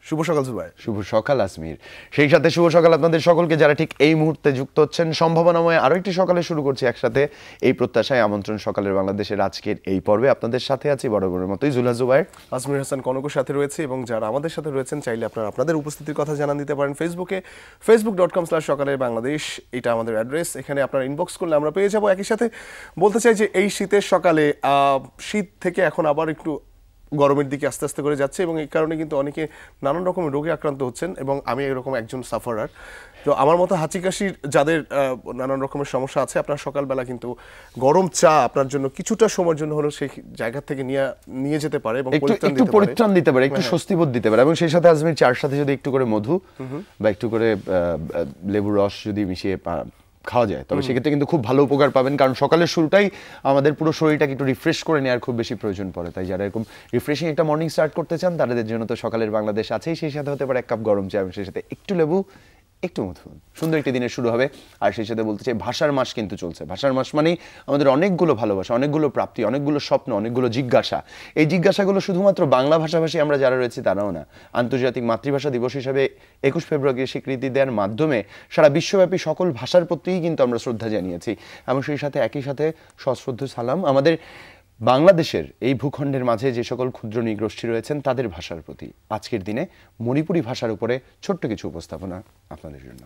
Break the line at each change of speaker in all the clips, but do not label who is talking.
শুভ সকাল জুবাইর।
শুভ সকাল আসমির। সেই সাথে শুভ সকাল আপনাদের সকলকে যারা ঠিক এই মুহূর্তে যুক্ত হচ্ছেন। সম্ভাবনাময় আরো একটি সকালে শুরু করছি একসাথে, এই প্রত্যাশায় আমন্ত্রণ সকালের বাংলাদেশের আজকের এই পর্বে আপনাদের সাথে আছি বরাবরের মতোই জুলহা জুবাইর,
আসমির হাসান কনকের সাথে রয়েছে এবং যারা আমাদের সাথে রয়েছেন চাইলে আপনারা আপনাদের উপস্থিতির কথা জানান দিতে পারেন ফেসবুকে, facebook.com/সকালের বাংলাদেশ, এটা আমাদের অ্যাড্রেস। এখানে আপনারা ইনবক্স করলে আমরা পেয়ে যাবো। একই সাথে বলতে চাই যে এই শীতের সকালে শীত থেকে এখন আবার একটু গরমের দিকে আস্তে আস্তে করে যাচ্ছে এবং এই কারণে কিন্তু অনেকে নানান রকমের রোগে আক্রান্ত হচ্ছেন এবং আমি এরকম একজন সাফারার। তো আমার মতো হাঁচি কাশির যাদের নানান রকমের সমস্যা আছে, আপনার সকালবেলা কিন্তু গরম চা আপনার জন্য কিছুটা সময়ের জন্য হলো সেই জায়গা থেকে নিয়ে যেতে পারে এবং
একটু পরিত্রাণ দিতে পারে, একটু স্বস্তিবোধ দিতে পারে। এবং সেই সাথে আজমির চার সাথে যদি একটু করে মধু বা একটু করে লেবুর রস যদি মিশিয়ে খাওয়া যায় তবে সেক্ষেত্রে কিন্তু খুব ভালো উপকার পাবেন। কারণ সকালের শুরুটাই আমাদের পুরো শরীরটাকে একটু রিফ্রেশ করে নেওয়ার খুব বেশি প্রয়োজন পড়ে। তাই যারা এরকম রিফ্রেশিং একটা মর্নিং স্টার্ট করতে চান তাদের জন্য তো সকালের বাংলাদেশ আছেই। সেই সাথে হতে পারে এক কাপ গরম চা এবং সেই সাথে একটু লেবু, একটু মধু, সুন্দর একটি দিনের শুরু হবে। আর সেই সাথে বলতে চাই ভাষার মাস কিন্তু চলছে। ভাষার মাস মানেই আমাদের অনেকগুলো ভালোবাসা, অনেকগুলো প্রাপ্তি, অনেকগুলো স্বপ্ন, অনেকগুলো জিজ্ঞাসা। এই জিজ্ঞাসাগুলো শুধুমাত্র বাংলা ভাষাভাষী আমরা যারা রয়েছি তারাও না, আন্তর্জাতিক মাতৃভাষা দিবস হিসাবে 21 ফেব্রুয়ারি স্বীকৃতি দেওয়ার মাধ্যমে সারা বিশ্বব্যাপী সকল ভাষার প্রতিই কিন্তু আমরা শ্রদ্ধা জানিয়েছি। এবং সেই সাথে একই সাথে সশ্রদ্ধ সালাম আমাদের বাংলাদেশের এই ভূখণ্ডের মাঝে যে সকল ক্ষুদ্র নৃগোষ্ঠী রয়েছেন তাদের ভাষার প্রতি। আজকের দিনে মণিপুরি ভাষার উপরে ছোট্ট কিছু উপস্থাপনা আপনাদের জন্য।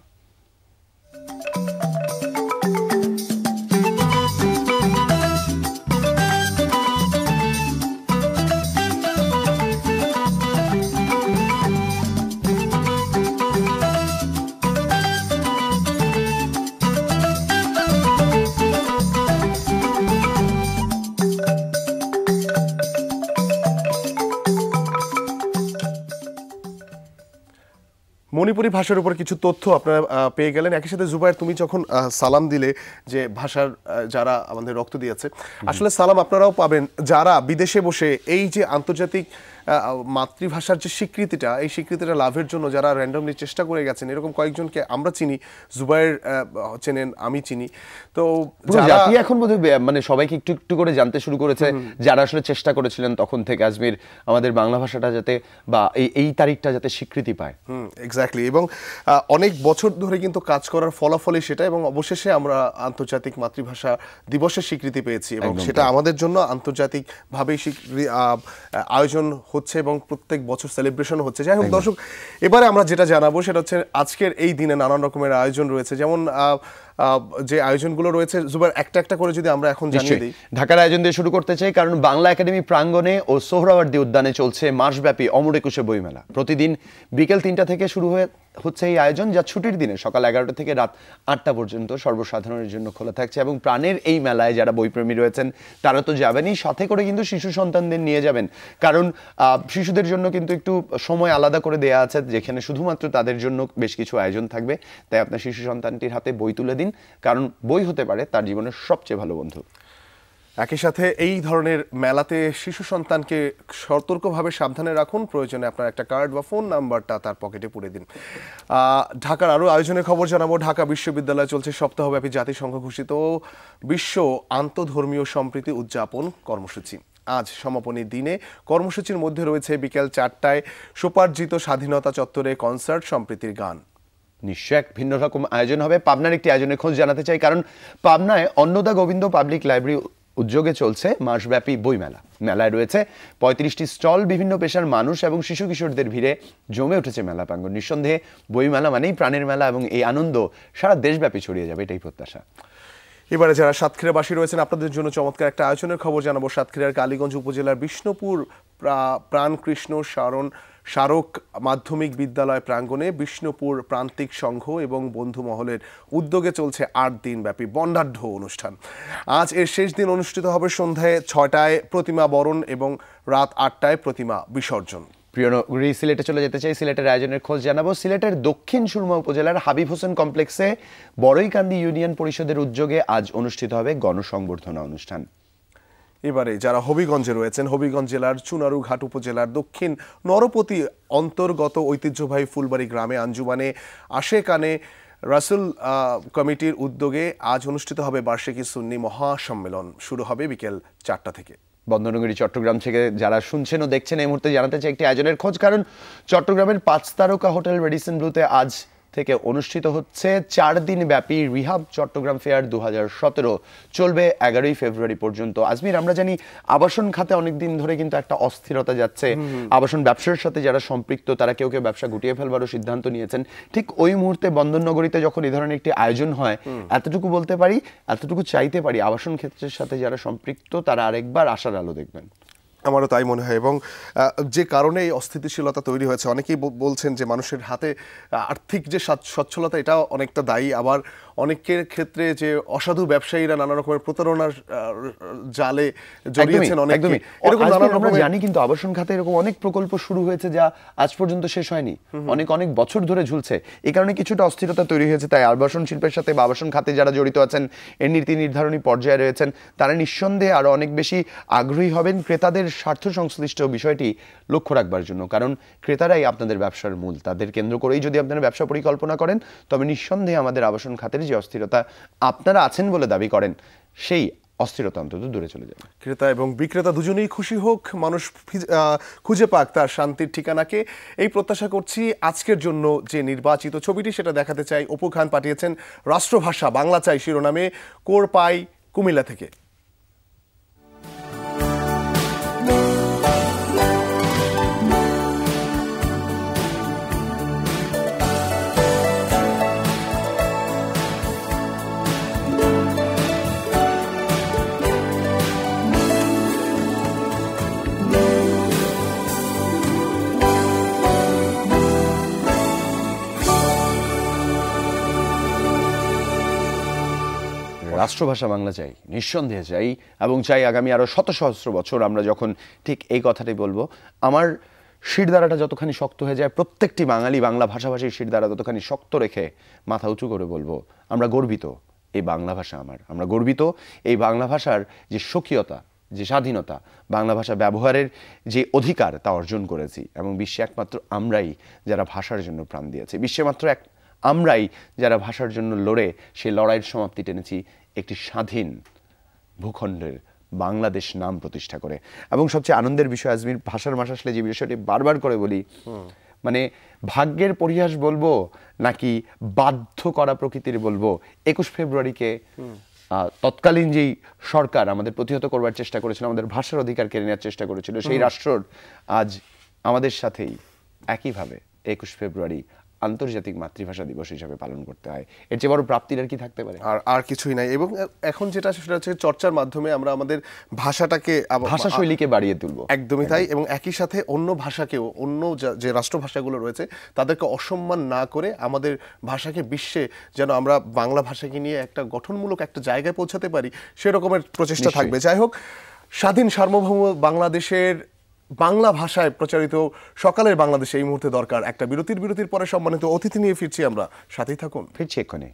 মণিপুরি ভাষার উপর কিছু তথ্য আপনারা পেয়ে গেলেন। একই সাথে জুবাইর, তুমি যখন সালাম দিলে যে ভাষার যারা আমাদের রক্ত দিয়েছে, আসলে সালাম আপনারাও পাবেন যারা বিদেশে বসে এই যে আন্তর্জাতিক মাতৃভাষার যে স্বীকৃতিটা, এই স্বীকৃতিটা লাভের জন্য যারা র্যান্ডমলি চেষ্টা করে গেছেন। এরকম কয়েকজনকে আমরা চিনি, জুবাইর চেনেন, আমি চিনি। তো
জাতি এখন বোধহয় মানে সবাইকে একটু একটু করে জানতে শুরু করেছে যারা আসলে চেষ্টা করেছিলেন তখন থেকে আজমির আমাদের বাংলা ভাষাটা যাতে বা এই তারিখটা যাতে স্বীকৃতি পায়।
এক্স্যাক্টলি। এবং অনেক বছর ধরে কিন্তু কাজ করার ফলাফলই সেটা এবং অবশেষে আমরা আন্তর্জাতিক মাতৃভাষা দিবসের স্বীকৃতি পেয়েছি এবং সেটা আমাদের জন্য আন্তর্জাতিকভাবেই আয়োজন হচ্ছে এবং প্রত্যেক বছর সেলিব্রেশন হচ্ছে। যাই হোক দর্শক, এবারে আমরা যেটা জানাবো সেটা হচ্ছে আজকের এই দিনে নানান রকমের আয়োজন রয়েছে। যেমন যে আয়োজনগুলো রয়েছে জুবাইর একটা একটা করে যদি আমরা এখন জানিয়ে দিই।
ঢাকার আয়োজন দিয়ে শুরু করতে চাই, কারণ বাংলা একাডেমি প্রাঙ্গণে ও সোহরাওয়ার্দী উদ্যানে চলছে মাসব্যাপী অমর একুশে বইমেলা। প্রতিদিন বিকেল 3টা থেকে শুরু হচ্ছে এই আয়োজন, যা ছুটির দিনে সকাল 11টা থেকে রাত 8টা পর্যন্ত সর্বসাধারণের জন্য খোলা থাকছে। এবং প্রাণের এই মেলায় যারা বইপ্রেমী রয়েছেন তারা তো যাবেনই, সাথে করে কিন্তু শিশু সন্তানদের নিয়ে যাবেন। কারণ শিশুদের জন্য কিন্তু একটু সময় আলাদা করে দেয়া আছে যেখানে শুধুমাত্র তাদের জন্য বেশ কিছু আয়োজন থাকবে। তাই আপনার শিশু সন্তানটির হাতে বই তুলে দিন, কারণ বই হতে পারে তার জীবনের সবচেয়ে ভালো বন্ধু।
একই সাথে এই ধরনের মেলাতে শিশু সন্তানকে সতর্কভাবে সাবধানে রাখুন। প্রয়োজনে আপনার একটা কার্ড বা ফোন নাম্বারটা তার পকেটে পুরে দিন। ঢাকার আরও আয়োজনের খবর জানাবো। ঢাকা বিশ্ববিদ্যালয়ে চলছে সপ্তাহব্যাপী জাতিসংঘ ঘোষিত বিশ্ব আন্তঃধর্মীয় সম্প্রীতি উদযাপন কর্মসূচি। আজ সমাপনী দিনে কর্মসূচির মধ্যে রয়েছে বিকেল 4টায় স্বোপার্জিত স্বাধীনতা চত্বরে কনসার্ট, সম্প্রীতির গান।
নিশ্চয় এক ভিন্ন রকম আয়োজন হবে। পাবনার একটি আয়োজনের খোঁজ জানাতে চাই, কারণ পাবনায় অন্নদা গোবিন্দ পাবলিক লাইব্রেরি উদ্যোগে চলছে মাসব্যাপী বইমেলা। মেলায় রয়েছে 35টি স্টল, বিভিন্ন পেশার মানুষ এবং শিশু কিশোরদের ভিড়ে জমে উঠেছে মেলা প্রাঙ্গণ। নিঃসন্দেহে বইমেলা মানেই প্রাণের মেলা এবং এই আনন্দ সারা দেশব্যাপী ছড়িয়ে যাবে, এটাই প্রত্যাশা।
এবারে যারা সাতক্ষীরাবাসী রয়েছেন আপনাদের জন্য চমৎকার একটা আয়োজনের খবর জানাবো। সাতক্ষীরার কালীগঞ্জ উপজেলার বিষ্ণুপুর প্রাণকৃষ্ণ স্মারক মাধ্যমিক বিদ্যালয় প্রাঙ্গণে বিষ্ণুপুর প্রান্তিক সংঘ এবং বন্ধু মহলের উদ্যোগে চলছে 8 দিন ব্যাপী বন্ডাঢ্য অনুষ্ঠান। আজ এর শেষ দিন অনুষ্ঠিত হবে সন্ধ্যায় 6টায় প্রতিমা বরণ এবং রাত 8টায় প্রতিমা বিসর্জন।
প্রিয় নগরী সিলেটে চলে যেতে চাই, সিলেটের আয়োজনের খোঁজ জানাবো। সিলেটের দক্ষিণ সুরমা উপজেলার হাবিব হোসেন কমপ্লেক্সে বড়ইকান্দি ইউনিয়ন পরিষদের উদ্যোগে আজ অনুষ্ঠিত হবে গণসংবর্ধনা অনুষ্ঠান।
এবারে যারা হবিগঞ্জে রয়েছেন, হবিগঞ্জ জেলার চুনারুঘাট উপজেলার দক্ষিণ নরপতি অন্তর্গত ঐতিহ্যবাহী ফুলবাড়ি গ্রামে আঞ্জুমানে আশেকানে রাসুল কমিটির উদ্যোগে আজ অনুষ্ঠিত হবে বার্ষিকী সুন্নি মহাসম্মেলন। শুরু হবে বিকেল 4টা থেকে।
বন্দরনগরী চট্টগ্রাম থেকে যারা শুনছেন ও দেখছেন এই মুহূর্তে জানাতে চাই একটি আয়োজনের খোঁজ, কারণ চট্টগ্রামের 5 তারকা হোটেল রেডিসন ব্লুতে আজ থেকে অনুষ্ঠিত হচ্ছে 4 দিন ব্যাপী রিহাব চট্টগ্রাম ফেয়ার 2017, চলবে 11ই ফেব্রুয়ারি পর্যন্ত। আজমির, আমরা জানি আবাসন খাতে অনেকদিন ধরে কিন্তু একটা অস্থিরতা যাচ্ছে, আবাসন ব্যবসার সাথে যারা সম্পৃক্ত তারা কেউ কেউ ব্যবসা গুটিয়ে ফেলবারও সিদ্ধান্ত নিয়েছেন। ঠিক ওই মুহূর্তে বন্দরনগরীতে যখন এই ধরনের একটি আয়োজন হয়, এতটুকু বলতে পারি, এতটুকু চাইতে পারি, আবাসন ক্ষেত্রের সাথে যারা সম্পৃক্ত তারা আরেকবার আশার আলো দেখবেন।
আমারও তাই মনে হয়, এবং যে কারণে এই অস্থিতিশীলতা তৈরি হয়েছে, অনেকেই বলছেন যে মানুষের হাতে আর্থিক যে সচ্ছলতা এটা অনেকটা দায়ী, আবার অনেকের ক্ষেত্রে যে অসাধু ব্যবসায়ীরা নানা রকমের প্রতারণার জালে জড়িয়েছেন অনেকেই, এরকম নানা
আমরা
রকমের।
জানি কিন্তু আবাসন খাতে এরকম অনেক প্রকল্প শুরু হয়েছে যা আজ পর্যন্ত শেষ হয়নি, অনেক অনেক বছর ধরে ঝুলছে। এই কারণে কিছুটা অস্থিরতা তৈরি হয়েছে। তাই আবাসন শিল্পের সাথে বা আবাসন খাতে যারা জড়িত আছেন, এর নীতি নির্ধারণী পর্যায়ে রয়েছেন, তারা নিঃসন্দেহে আরো অনেক বেশি আগ্রহী হবেন ক্রেতাদের স্বার্থ সংশ্লিষ্ট বিষয়টি লক্ষ্য রাখবার জন্য, কারণ ক্রেতারাই আপনাদের ব্যবসার মূল। তাদের কেন্দ্র করেই যদি আপনারা ব্যবসা পরিকল্পনা করেন, তবে নিঃসন্দেহে আমাদের আবাসন খাতের যে অস্থিরতা আপনারা আছেন বলে দাবি করেন, সেই অস্থিরতা অন্তত দূরে চলে যাবে।
ক্রেতা এবং বিক্রেতা দুজনেই খুশি হোক, মানুষ খুঁজে পাক তার শান্তির ঠিকানাকে, এই প্রত্যাশা করছি। আজকের জন্য যে নির্বাচিত ছবিটি সেটা দেখাতে চাই। অপু খান পাঠিয়েছেন রাষ্ট্রভাষা বাংলা চাই শিরোনামে, কোরপাই কুমিল্লা থেকে।
রাষ্ট্রভাষা বাংলা চাই, নিঃসন্দেহে চাই, এবং চাই আগামী আরো শত সহস্র বছর আমরা যখন ঠিক এই কথাটাই বলবো, আমার শিরদাঁড়াটা যতখানি শক্ত হয়ে যায়, প্রত্যেকটি বাঙালি বাংলা ভাষাভাষীর শিরদাঁড়া ততখানি শক্ত রেখে মাথা উঁচু করে বলবো, আমরা গর্বিত এই বাংলা ভাষা আমার, আমরা গর্বিত এই বাংলা ভাষার যে স্বকীয়তা, যে স্বাধীনতা, বাংলা ভাষা ব্যবহারের যে অধিকার তা অর্জন করেছি, এবং বিশ্বে একমাত্র আমরাই যারা ভাষার জন্য প্রাণ দিয়েছি, বিশ্বে মাত্র আমরাই যারা ভাষার জন্য লড়ে সেই লড়াইয়ের সমাপ্তি টেনেছি একটি স্বাধীন ভূখণ্ডের বাংলাদেশ নাম প্রতিষ্ঠা করে। এবং সবচেয়ে আনন্দের বিষয় আজমির, ভাষার মাস আসলে যে বিষয়টি বারবার করে বলি, মানে ভাগ্যের পরিহাস বলবো নাকি বাধ্য করা প্রকৃতির বলবো, 21 ফেব্রুয়ারিকে তৎকালীন যেই সরকার আমাদের প্রতিহত করবার চেষ্টা করেছিল, আমাদের ভাষার অধিকার কেড়ে নেওয়ার চেষ্টা করেছিল, সেই রাষ্ট্র আজ আমাদের সাথেই একইভাবে 21 ফেব্রুয়ারি আন্তর্জাতিক মাতৃভাষা দিবস হিসাবে পালন করতে হয়। এর চেয়ে বড় প্রাপ্তির আর কি থাকতে পারে?
আর কিছুই নাই। এবং এখন যেটা সেটা হচ্ছে চর্চার মাধ্যমে আমরা আমাদের ভাষাটাকে,
ভাষা শৈলীকে বাড়িয়ে তুলবো।
একদমই তাই। এবং একই সাথে অন্য ভাষাকেও, অন্য যে রাষ্ট্রভাষাগুলো রয়েছে তাদেরকে অসম্মান না করে আমাদের ভাষাকে বিশ্বে যেন আমরা বাংলা ভাষাকে নিয়ে একটা গঠনমূলক একটা জায়গায় পৌঁছাতে পারি, সেরকমের প্রচেষ্টা থাকবে। যাই হোক, স্বাধীন সার্বভৌম বাংলাদেশের বাংলা ভাষায় প্রচারিত সকালের বাংলাদেশে এই মুহূর্তে দরকার একটা বিরতির পরে সম্মানিত অতিথি নিয়ে ফিরছি আমরা, সাথেই থাকুন।
ফিরছি এক্ষণে।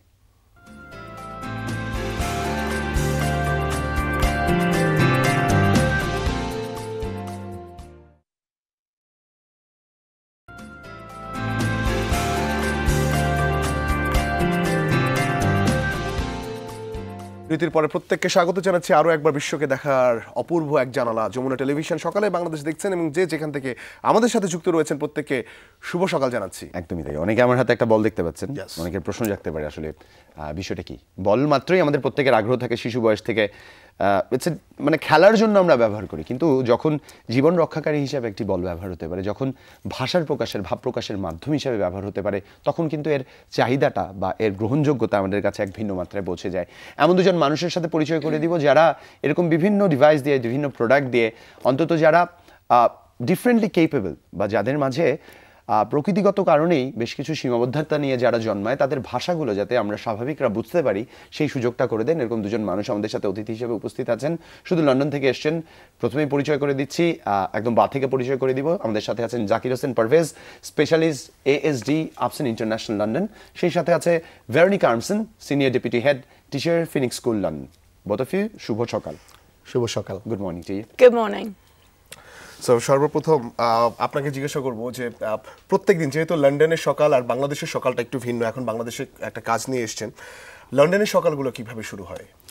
বিরতির পরে প্রত্যেককে স্বাগত জানাচ্ছি আরও একবার বিশ্বকে দেখার অপূর্ব এক জানালা যমুনা টেলিভিশন। সকালে বাংলাদেশ দেখছেন এবং যে যেখান থেকে আমাদের সাথে যুক্ত রয়েছেন প্রত্যেককে শুভ সকাল জানাচ্ছি।
একদমই তাই। অনেকে আমার হাতে একটা বল দেখতে পাচ্ছেন, অনেকের প্রশ্ন জাগতে পারে আসলে বিষয়টা কি। বল মাত্রই আমাদের প্রত্যেকের আগ্রহ থাকে শিশু বয়স থেকে, মানে খেলার জন্য আমরা ব্যবহার করি, কিন্তু যখন জীবন রক্ষাকারী হিসাবে একটি বল ব্যবহার হতে পারে, যখন ভাষার প্রকাশের, ভাব প্রকাশের মাধ্যম হিসাবে ব্যবহার হতে পারে, তখন কিন্তু এর চাহিদাটা বা এর গ্রহণযোগ্যতা আমাদের কাছে এক ভিন্ন মাত্রায় পৌঁছে যায়। এমন দুজন মানুষের সাথে পরিচয় করে দিব যারা এরকম বিভিন্ন ডিভাইস দিয়ে, বিভিন্ন প্রোডাক্ট দিয়ে, অন্তত যারা ডিফারেন্টলি কেপেবল বা যাদের মাঝে প্রকৃতিগত কারণেই বেশ কিছু সীমাবদ্ধতা নিয়ে যারা জন্মায়, তাদের ভাষাগুলো যাতে আমরা স্বাভাবিকরা বুঝতে পারি সেই সুযোগটা করে দেন, এরকম দুজন মানুষ আমাদের সাথে অতিথি হিসেবে উপস্থিত আছেন। শুধু লন্ডন থেকে এসছেন, প্রথমেই পরিচয় করে দিচ্ছি, একদম বা থেকে পরিচয় করে দিব। আমাদের সাথে আছেন জাকির হোসেন পারভেজ, স্পেশালিস্ট ASD আপসন ইন্টারন্যাশনাল লন্ডন। সেই সাথে আছে Veronica Armson, senior deputy head teacher, Phoenix school London. Both of you, শুভ সকাল।
শুভ সকাল।
Good morning to you.
Good morning.
So সর্বপ্রথম আপনাকে জিজ্ঞাসা করবো যে প্রত্যেকদিন যেহেতু লন্ডনের সকাল আর বাংলাদেশের সকালটা একটু ভিন্ন, এখন বাংলাদেশে একটা কাজ নিয়ে এসছেন, লন্ডনের সকালগুলো কিভাবে শুরু হয়?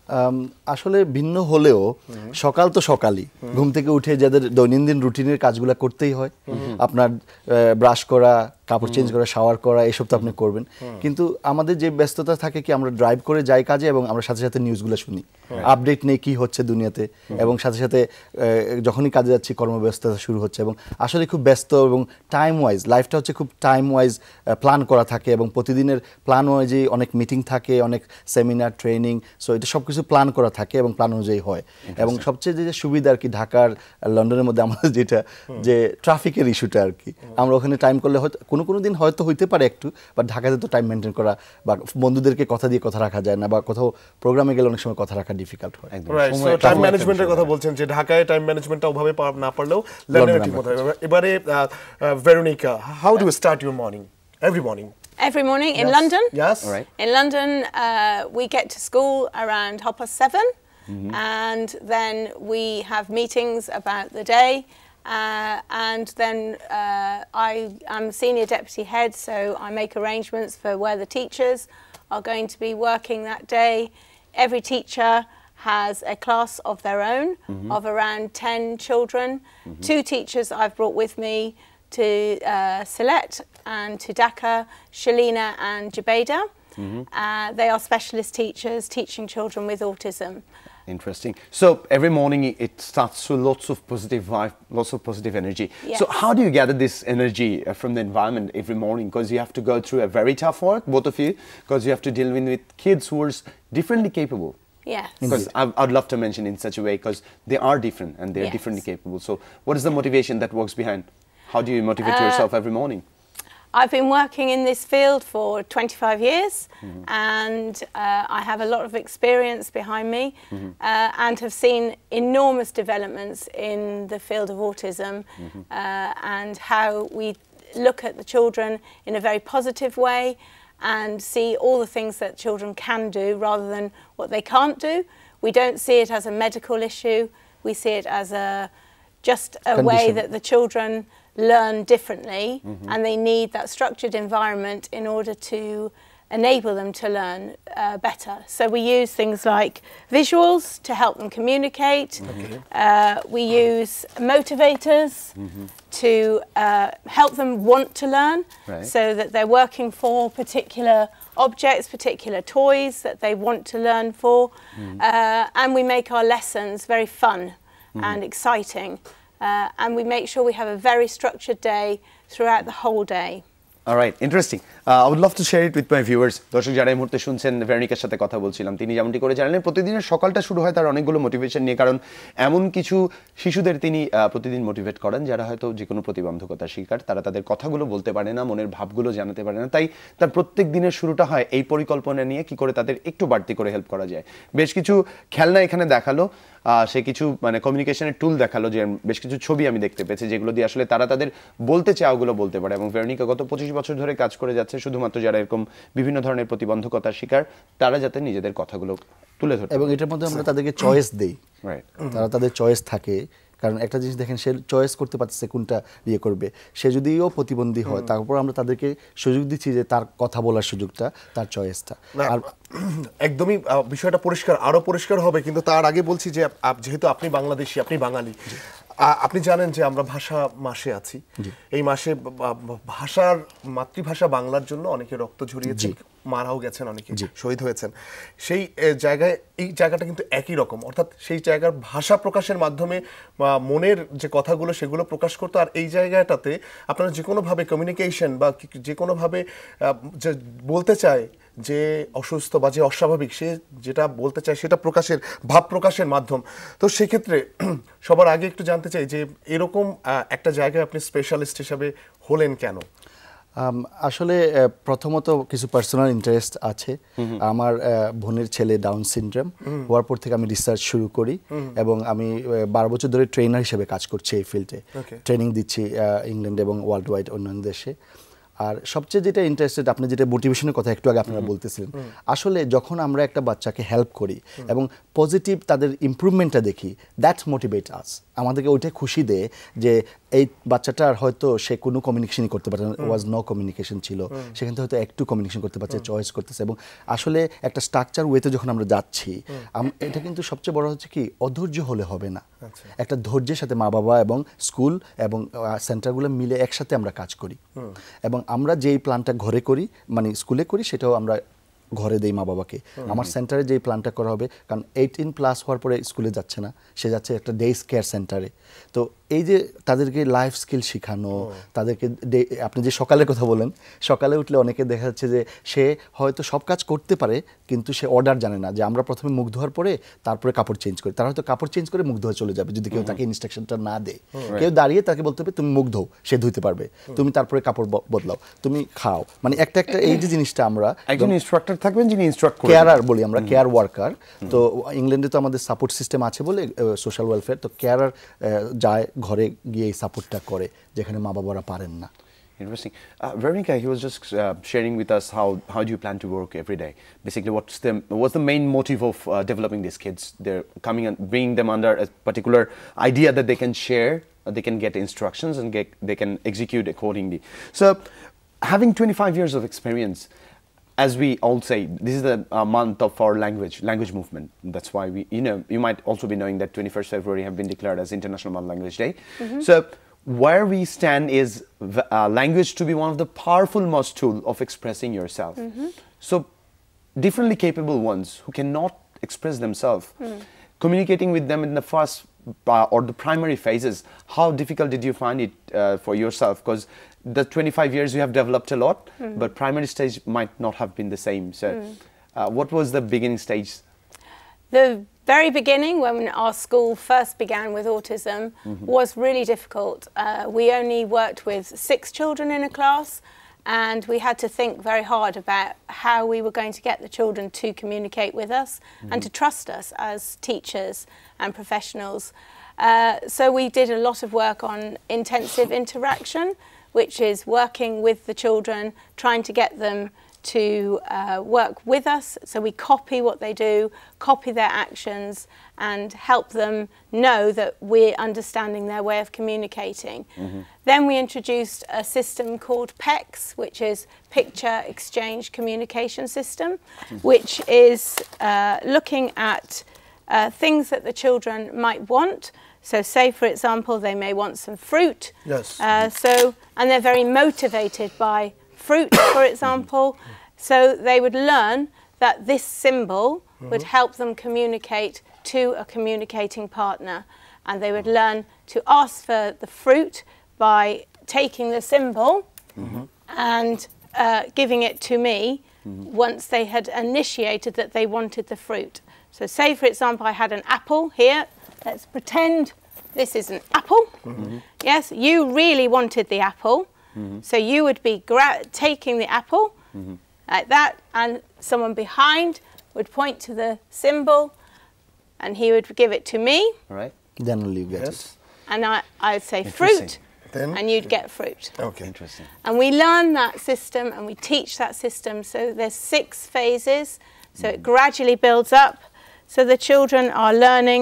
আসলে ভিন্ন হলেও সকাল তো সকালই, ঘুম থেকে উঠে যাদের দৈনন্দিন রুটিনের কাজগুলো করতেই হয়, আপনার ব্রাশ করা, কাপড় চেঞ্জ করা, শাওয়ার করা, এসব তো আপনি করবেন। কিন্তু আমাদের যে ব্যস্ততা থাকে কি, আমরা ড্রাইভ করে যাই কাজে এবং আমরা সাথে সাথে নিউজগুলো শুনি, আপডেট নেই কি হচ্ছে দুনিয়াতে, এবং সাথে সাথে যখনই কাজে যাচ্ছি কর্মব্যস্ততা শুরু হচ্ছে, এবং আসলে খুব ব্যস্ত এবং টাইম ওয়াইজ লাইফটা হচ্ছে খুব টাইম ওয়াইজ প্ল্যান করা থাকে, এবং প্রতিদিনের প্ল্যান অনুযায়ী অনেক মিটিং থাকে, অনেক সেমিনার, ট্রেনিং, সো এটা সব কিছু প্ল্যান করা থাকে এবং প্ল্যান অনুযায়ী হয়। এবং সবচেয়ে যে সুবিধা আর কি ঢাকার লন্ডনের মধ্যে আমাদের যেটা, যে ট্রাফিকের ইস্যুটা আর কি, আমরা ওখানে টাইম করলে হয়তো কোনো দিন হয়তো হইতে পারে একটু, বাট ঢাকাতে তো টাইম মেনটেন করা বা বন্ধুদেরকে কথা দিয়ে কথা রাখা যায় না, বা কোথাও প্রোগ্রামে গেলে অনেক সময় কথা রাখা ডিফিকাল্ট হয়।
রাইট, সো টাইম ম্যানেজমেন্টের কথা বলছেন যে ঢাকায় টাইম ম্যানেজমেন্টটা ওভাবে না পারলেও লন্ডনে ঠিক মতো হয়। এবারে Veronica, how do you start your morning, every morning?
Every morning in London?
Yes.
All right.
In London, we get to school around 7:30, and then we have meetings about the day. And then I am senior deputy head, so I make arrangements for where the teachers are going to be working that day. Every teacher has a class of their own of around 10 children. 2 teachers I've brought with me to Sylhet and to Dhaka, Shalina and Jabeda. They are specialist teachers teaching children with autism.
Interesting. So every morning it starts with lots of positive vibe, lots of positive energy.
Yes.
So how do you gather this energy from the environment every morning? Because you have to go through a very tough work, both of you, because you have to deal with kids who are differently capable.
Yes.
Because I'd love to mention in such a way, because they are different and they're
Yes.
differently capable. So what is the motivation that works behind? How do you motivate yourself every morning?
I've been working in this field for 25 years, and I have a lot of experience behind me, and have seen enormous developments in the field of autism, and how we look at the children in a very positive way and see all the things that children can do rather than what they can't do. We don't see it as a medical issue, we see it as just a way that the children learn differently, and they need that structured environment in order to enable them to learn better. So we use things like visuals to help them communicate. We use motivators to help them want to learn, so that they're working for particular objects, particular toys that they want to learn for. And we make our lessons very fun and exciting. And we make sure we have a very structured day throughout the whole day.
All right, interesting. I would love to share it with my viewers. দর্শক যারা এই মুহূর্তে শুনছেন, ভেরোনিকার সাথে কথা বলছিলাম, তিনি যেমনটি করে জানালেন প্রতিদিনের সকালটা শুরু হয় তার অনেকগুলো মোটিভেশন নিয়ে, কারণ এমন কিছু শিশুদের তিনি প্রতিদিন মোটিভেট করেন যারা হয়তো যে কোনো প্রতিবন্ধকতার শিকার, তারা তাদের কথাগুলো বলতে পারে না, মনের ভাবগুলো জানাতে পারে না, তাই তার প্রত্যেক দিনের শুরুটা হয় এই পরিকল্পনা নিয়ে কি করে তাদের একটু বাড়তি করে হেল্প করা যায়। বেশ কিছু খেলনা এখানে দেখালো, সে কিছু মানে কমিউনিকেশনের টুল দেখালো, যে বেশ কিছু ছবি আমি দেখতে পেয়েছি যেগুলো দিয়ে আসলে তারা তাদের বলতে চাওয়াগুলো বলতে পারে। এবং ভেরোনিকা গত 25 বছর ধরে কাজ করে যাচ্ছে শুধুমাত্র যারা এরকম বিভিন্ন ধরনের প্রতিবন্ধকতার শিকার, তারা যাতে নিজেদের কথাগুলো তুলে ধরে।
এবং এটার মধ্যে আমরা তাদেরকে চয়েস দেই, তারা তাদের চয়েস থাকে, কারণ একটা জিনিস দেখেন, সে চয়েস করতে পারছে কোনটা ইয়ে করবে। সে যদিও প্রতিবন্ধী হয়, তারপর আমরা তাদেরকে সুযোগ দিচ্ছি যে তার কথা বলার সুযোগটা, তার চয়েসটা। আর
একদমই বিষয়টা পরিষ্কার, আরো পরিষ্কার হবে, কিন্তু তার আগে বলছি যে যেহেতু আপনি বাংলাদেশি, আপনি বাঙালি, আপনি জানেন যে আমরা ভাষা মাসে আছি। এই মাসে ভাষার মাতৃভাষা বাংলার জন্য অনেকে রক্ত ঝরিয়েছে, মারাও গেছেন, অনেকে শহীদ হয়েছেন। সেই জায়গায় এই জায়গাটা কিন্তু একই রকম, অর্থাৎ সেই জায়গার ভাষা প্রকাশের মাধ্যমে মনের যে কথাগুলো সেগুলো প্রকাশ করতো। আর এই জায়গাটাতে আপনারা যে কোনোভাবে কমিউনিকেশন বা যে কোনোভাবে বলতে চায় যে অসুস্থ বা যে অস্বাভাবিক, সে যেটা বলতে চায় সেটা প্রকাশের, ভাব প্রকাশের মাধ্যম। তো সেক্ষেত্রে সবার আগে একটু জানতে চাই যে এরকম একটা জায়গায় আপনি স্পেশালিস্ট হিসাবে হলেন কেন?
আসলে প্রথমত কিছু পার্সোনাল ইন্টারেস্ট আছে। আমার বোনের ছেলে ডাউন সিনড্রোম হওয়ার পর থেকে আমি রিসার্চ শুরু করি, এবং আমি 12 বছর ধরে ট্রেনার হিসেবে কাজ করছি এই ফিল্ডে, ট্রেনিং দিচ্ছি ইংল্যান্ড এবং ওয়ার্ল্ড ওয়াইড অন্যান্য দেশে। আর সবচেয়ে যেটা ইন্টারেস্টেড, আপনি যেটা মোটিভেশনের কথা একটু আগে আপনারা বলতেছিলেন, আসলে যখন আমরা একটা বাচ্চাকে হেল্প করি এবং পজিটিভ তাদের ইমপ্রুভমেন্টটা দেখি, দ্যাট মোটিভেট আস, আমাদেরকে ওইটাই খুশি দেয় যে এই বাচ্চাটার হয়তো সে কোনো কমিউনিকেশনই করতে পারছে না, ওয়াজ নো কমিউনিকেশন ছিল, সেখান থেকে হয়তো একটু কমিউনিকেশন করতে পারছে, চয়েস করতেছে। এবং আসলে একটা স্ট্রাকচার ওয়েতে যখন আমরা যাচ্ছি, এটা কিন্তু সবচেয়ে বড় হচ্ছে কি, অধৈর্য হলে হবে না, একটা ধৈর্যের সাথে মা বাবা এবং স্কুল এবং সেন্টারগুলো মিলে একসাথে আমরা কাজ করি। এবং আমরা যেই প্ল্যানটা ঘরে করি, মানে স্কুলে করি, সেটাও আমরা ঘরে দেই মা বাবাকে। আমার সেন্টারে যেই প্ল্যানটা করা হবে, কারণ 18+ হওয়ার পরে স্কুলে যাচ্ছে না, সে যাচ্ছে একটা ডে কেয়ার সেন্টারে। তো এই যে তাদেরকে লাইফ স্কিল শেখানো, তাদেরকে আপনি যে সকালের কথা বলেন, সকালে উঠলে অনেকে দেখা যাচ্ছে যে সে হয়তো সব কাজ করতে পারে কিন্তু সে অর্ডার জানে না, যে আমরা প্রথমে মুখ ধোয়ার পরে তারপরে কাপড় চেঞ্জ করি। তারা হয়তো কাপড় চেঞ্জ করে মুখ ধোয়া চলে যাবে যদি কেউ তাকে ইনস্ট্রাকশনটা না দেয়। কেউ দাঁড়িয়ে তাকে বলতে হবে তুমি মুখ ধোও, সে ধুইতে পারবে, তুমি তারপরে কাপড় বদলাও, তুমি খাও, মানে একটা এই যে জিনিসটা আমরা
একজন ইনস্ট্রাক্টর থাকবেন যিনি ইনস্ট্রাক্ট করবেন,
কেয়ারার বলি আমরা, কেয়ার ওয়ার্কার। তো ইংল্যান্ডে তো আমাদের সাপোর্ট সিস্টেম আছে বলে সোশ্যাল ওয়েলফেয়ার, তো কেয়ারার যায় ঘরে গিয়ে এই সাপোর্টটা করে যেখানে মা বাবারা পারেন না।
Interesting. Veronica, he was just sharing with us how do you plan to work every day? Basically, what's the main motive of developing these kids? They're coming and bringing them under a particular idea that they can share, they can get instructions, and they can execute accordingly. So, having 25 years of experience, as we all say, this is the month of our language movement. That's why you might also be knowing that 21st February have been declared as International Malay Language Day. So, where we stand is language to be one of the powerful most tool of expressing yourself. So, differently capable ones who cannot express themselves, communicating with them in the first or the primary phases, how difficult did you find it for yourself? Because the 25 years you have developed a lot, but primary stage might not have been the same. So, what was the beginning stage?
The very beginning, when our school first began with autism, was really difficult. We only worked with 6 children in a class, and we had to think very hard about how we were going to get the children to communicate with us and to trust us as teachers and professionals. So we did a lot of work on intensive interaction, which is working with the children, trying to get them to work with us, so we copy what they do, copy their actions, and help them know that we're understanding their way of communicating. Then we introduced a system called PECS, which is Picture Exchange Communication System, which is looking at things that the children might want. So say, for example, they may want some fruit.
Yes.
And they're very motivated by fruit, for example. So they would learn that this symbol would help them communicate to a communicating partner. And they would learn to ask for the fruit by taking the symbol and giving it to me once they had initiated that they wanted the fruit. So say, for example, I had an apple here. Let's pretend this is an apple. Yes, you really wanted the apple. So you would be taking the apple like that, and someone behind would point to the symbol and he would give it to me.
Right.
Then you get it.
And I'd say fruit,
Then?
and you'd get fruit.
Okay.
Interesting.
And we learn that system and we teach that system. So there's 6 phases. So it gradually builds up. So the children are learning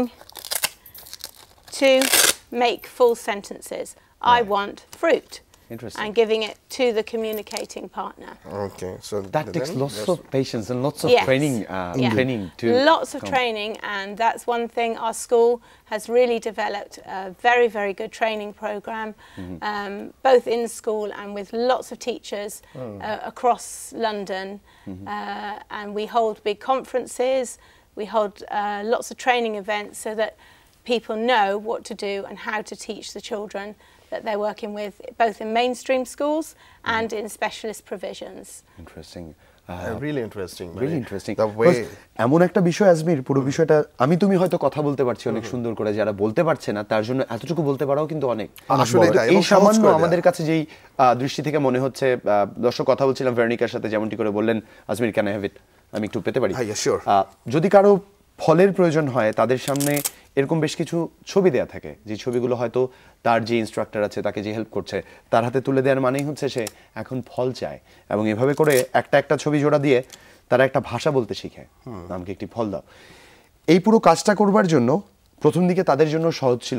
to make full sentences. I want fruit.
Interesting.
And giving it to the communicating partner.
Okay. So
That takes lots of patience and lots of
Yes.
training.
Yeah.
Training to
Lots of training, and that's one thing our school has really developed a very, very good training program, both in school and with lots of teachers across London. And we hold big conferences, we hold lots of training events so that people know what to do and how to teach the children that they're working with, both in mainstream schools and in specialist provisions.
Interesting.
Really interesting.
Really interesting.
The way
এমন একটা বিষয় আজমির, পুরো বিষয়টা তুমি হয়তো কথা বলতে পারছি অনেক সুন্দর করে, যারা বলতে পারছে না তার জন্য এতটুকু বলতে পারাও কিন্তু অনেক।
আসলে তাই,
এই
এবং সহজ
সামান্য
করে দেয়া।
আমাদের কাছে যেই দৃষ্টি থেকে মনে হচ্ছে, দর্শক কথা বলছিলাম ভেরোনিকার সাথে, যেমনটি করে বললেন Azmir, can I have it, আমি একটু পেতে পারি?
হ্যাঁ, sure.
যদি কারো ফলের প্রয়োজন হয়, তাদের সামনে এরকম বেশ কিছু ছবি দেয়া থাকে, যে ছবিগুলো হয়তো তার যে ইনস্ট্রাক্টর আছে, তাকে যে হেল্প করছে, তার হাতে তুলে দেওয়ার মানেই হচ্ছে সে এখন ফল চায়। এবং এভাবে করে একটা ছবি জোড়া দিয়ে তারা একটা ভাষা বলতে শিখে, আমাকে একটি ফল দাও। এই পুরো কাজটা করবার জন্য প্রথম দিকে তাদের জন্য সহজ ছিল না,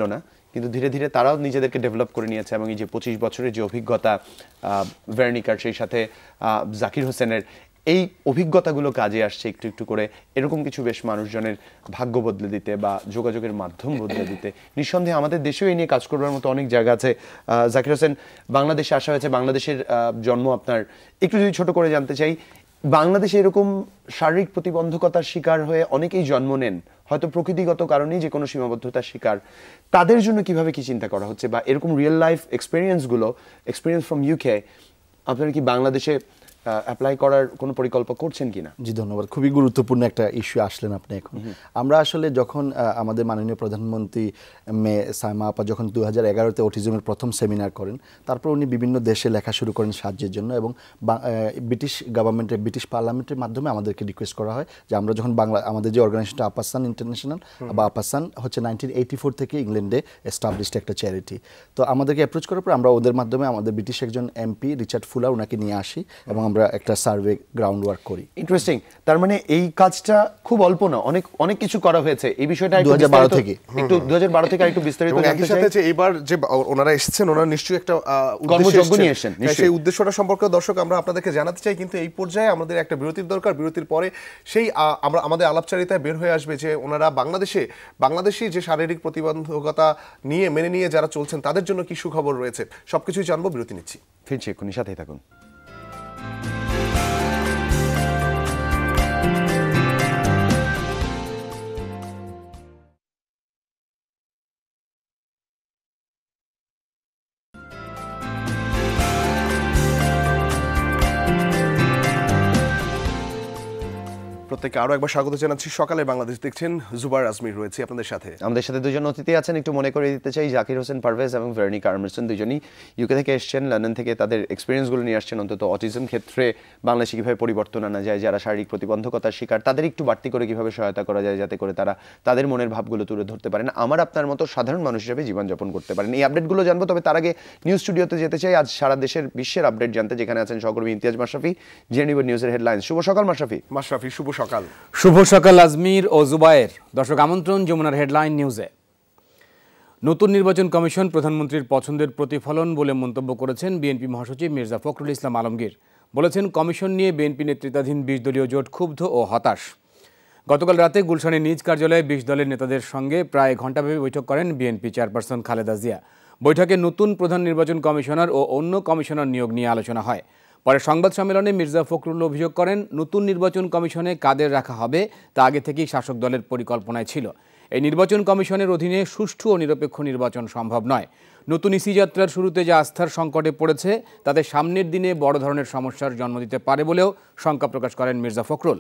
কিন্তু ধীরে ধীরে তারাও নিজেদেরকে ডেভেলপ করে নিয়েছে এবং এই যে 25 বছরের যে অভিজ্ঞতা ভেরনিকার, সেই সাথে জাকির হোসেনের, এই অভিজ্ঞতাগুলো কাজে আসছে একটু একটু করে। এরকম কিছু বেশ মানুষজনের ভাগ্য বদলে দিতে বা যোগাযোগের মাধ্যম বদলে দিতে নিঃসন্দেহে আমাদের দেশেও এই নিয়ে কাজ করবার মতো অনেক জায়গা আছে। জাকির হোসেন, বাংলাদেশে আসা হয়েছে, বাংলাদেশের জন্ম আপনার, একটু যদি ছোট করে জানতে চাই, বাংলাদেশে এরকম শারীরিক প্রতিবন্ধকতার শিকার হয়ে অনেকেই জন্ম নেন, হয়তো প্রকৃতিগত কারণেই যে কোনো সীমাবদ্ধতার শিকার, তাদের জন্য কিভাবে কি চিন্তা করা হচ্ছে, বা এরকম real life experience from UK আপনারা কি বাংলাদেশে অ্যাপ্লাই করার কোনো পরিকল্পনা করছেন কিনা?
জি ধন্যবাদ, খুবই গুরুত্বপূর্ণ একটা ইস্যু আসলেন আপনি এখন। আমরা আসলে যখন আমাদের মাননীয় প্রধানমন্ত্রী সাইমা আপা যখন 2011-তে অটিজমের প্রথম সেমিনার করেন, তারপর উনি বিভিন্ন দেশে লেখা শুরু করেন সাহায্যের জন্য, এবং ব্রিটিশ গভর্নমেন্টের, ব্রিটিশ পার্লামেন্টের মাধ্যমে আমাদেরকে রিকোয়েস্ট করা হয় যে আমরা যখন আমাদের যে অর্গানাইজেশনটা আপাসান ইন্টারন্যাশনাল বা আপাসান হচ্ছে 1984 থেকে ইংল্যান্ডে এস্টাবলিশড একটা চ্যারিটি, তো আমাদেরকে অ্যাপ্রোচ করার পর আমরা ওদের মাধ্যমে আমাদের ব্রিটিশ একজন এমপি রিচার্ড ফুলার ওনাকে নিয়ে আসি এবং আমরা একটা সার্ভে গ্রাউন্ড ওয়ার্ক করি।
ইন্টারেস্টিং। তার মানে এই কাজটা খুব অল্প না, অনেক অনেক কিছু করা হয়েছে এই বিষয়টা
2012 থেকে
একটু 2012 থেকে একটু বিস্তারিত
একই সাথে যে এবার যে ওনারা এসেছেন, ওনারা নিশ্চয়ই একটা
কর্মযজ্ঞ নিয়ে এসেছেন,
সেই উদ্দেশ্যটা সম্পর্কে দর্শক আমরা আপনাদেরকে জানাতে চাই। কিন্তু এই পর্যায়ে আমাদের একটা বিরতির দরকার। বিরতির পরে সেই আমরা আমাদের আলাপচারিতায় বের হয়ে আসবে যে ওনারা বাংলাদেশি যে শারীরিক প্রতিবন্ধকতা নিয়ে মেনে নিয়ে যারা চলছেন তাদের জন্য কি সুখবর রয়েছে, সবকিছুই জানবো। বিরতি নিচ্ছি,
ফিরছি এক্ষুনি, সাথেই থাকুন।
প্রত্যেককে আরো একবার স্বাগত জানাচ্ছি। সকালে বাংলাদেশ দেখছেন, জুবাইর আজমির রয়েছে আপনাদের সাথে।
আমাদের সাথে দুজন অতিথি আছেন, একটু মনে করে দিতে চাই। জাকির হোসেন পারভেজ এবং ভেরনিকা আর্মস্টন দুজনই ইউকে থেকে এসেছেন, লন্ডন থেকে তাদের এক্সপিরিয়েন্সগুলো নিয়ে আসছেন। অন্তত অটিজম ক্ষেত্রে বাংলাদেশে কীভাবে পরিবর্তন আনা যায়, যারা শারীরিক প্রতিবন্ধকতার শিকার তাদের একটু বাড়তি করে কীভাবে সহায়তা করা যায় যাতে করে তারা তাদের মনের ভাবগুলো তুলে ধরতে পারেন, আমার আপনার মতো সাধারণ মানুষ হিসেবে জীবনযাপন করতে পারেন। এই আপডেটগুলো জানবো, তবে তার আগে নিউজ স্টুডিওতে যেতে চাই আজ সারা দেশের বিশ্বের আপডেট জানতে, যেখানে আছেন সহকর্মী ইমতিয়াজ মাশরাফি, জেনে নিব নিউজের হেডলাইন্স। শুভ সকাল মাশরাফি।
মাশরাফি, শুভ সকাল।
শুভ সকাল আজমির ও জুবায়ের। দর্শক আমন্ত্রণ যমুনার হেডলাইন নিউজে। নতুন নির্বাচন কমিশন প্রধানমন্ত্রীর পছন্দের প্রতিফলন বলে মন্তব্য করেছেন বিএনপি মহাসচিব মির্জা ফখরুল ইসলাম আলমগীর। বলেছেন, কমিশন নিয়ে বিএনপি নেতৃত্বাধীন 20 দলীয় জোট ক্ষুব্ধ ও হতাশ। গতকাল রাতে গুলশানের নিজ কার্যালয়ে 20 দলের নেতাদের সঙ্গে প্রায় ঘণ্টাব্যাপী বৈঠক করেন বিএনপি চেয়ারপারসন খালেদা জিয়া। বৈঠকে নতুন প্রধান নির্বাচন কমিশনার ও অন্য কমিশনার নিয়োগ নিয়ে আলোচনা হয়। পরে সংবাদ সম্মেলনে মির্জা ফখরুল অভিযোগ করেন, নতুন নির্বাচন কমিশনে কাদের রাখা হবে তা আগে থেকেই শাসক দলের পরিকল্পনায় ছিল। এই নির্বাচন কমিশনের অধীনে সুষ্ঠু ও নিরপেক্ষ নির্বাচন সম্ভব নয়। নতুন ইসি যাত্রার শুরুতে যে আস্থার সংকটে পড়েছে তাতে সামনের দিনে বড় ধরনের সমস্যার জন্ম দিতে পারে বলেও শঙ্কা প্রকাশ করেন মির্জা ফখরুল।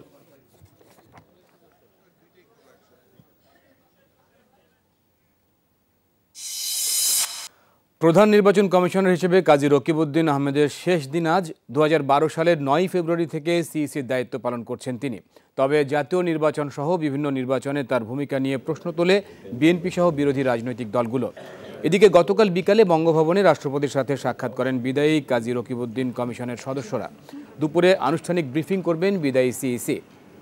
প্রধান নির্বাচন কমিশনার হিসেবে কাজী রকিবউদ্দিন আহমেদের শেষ দিন আজ। 2012 সালের 9 ফেব্রুয়ারি থেকে সিইসির দায়িত্ব পালন করছেন তিনি। তবে জাতীয় নির্বাচন সহ বিভিন্ন নির্বাচনে তার ভূমিকা নিয়ে প্রশ্ন তোলে বিএনপি সহ বিরোধী রাজনৈতিক দলগুলো। এদিকে গতকাল বিকালে বঙ্গভবনে রাষ্ট্রপতির সাথে সাক্ষাৎ করেন বিদায়ী কাজী রকিবউদ্দিন কমিশনের সদস্যরা। দুপুরে আনুষ্ঠানিক ব্রিফিং করবেন বিদায়ী সিইসি।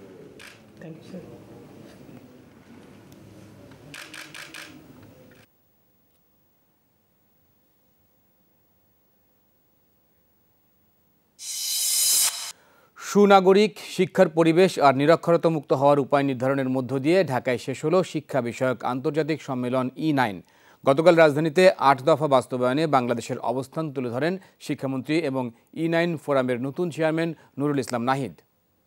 সুনাগরিক, শিক্ষার পরিবেশ আর নিরক্ষরতা মুক্ত হওয়ার উপায় নির্ধারণের মধ্য দিয়ে ঢাকায় শেষ হলো শিক্ষা বিষয়ক আন্তর্জাতিক সম্মেলন E9। গতকাল রাজধানীতে 8 দফা বাস্তবায়নে বাংলাদেশের অবস্থান তুলে ধরেন শিক্ষামন্ত্রী এবং E9 ফোরামের নতুন চেয়ারম্যান নুরুল ইসলাম নাহিদ।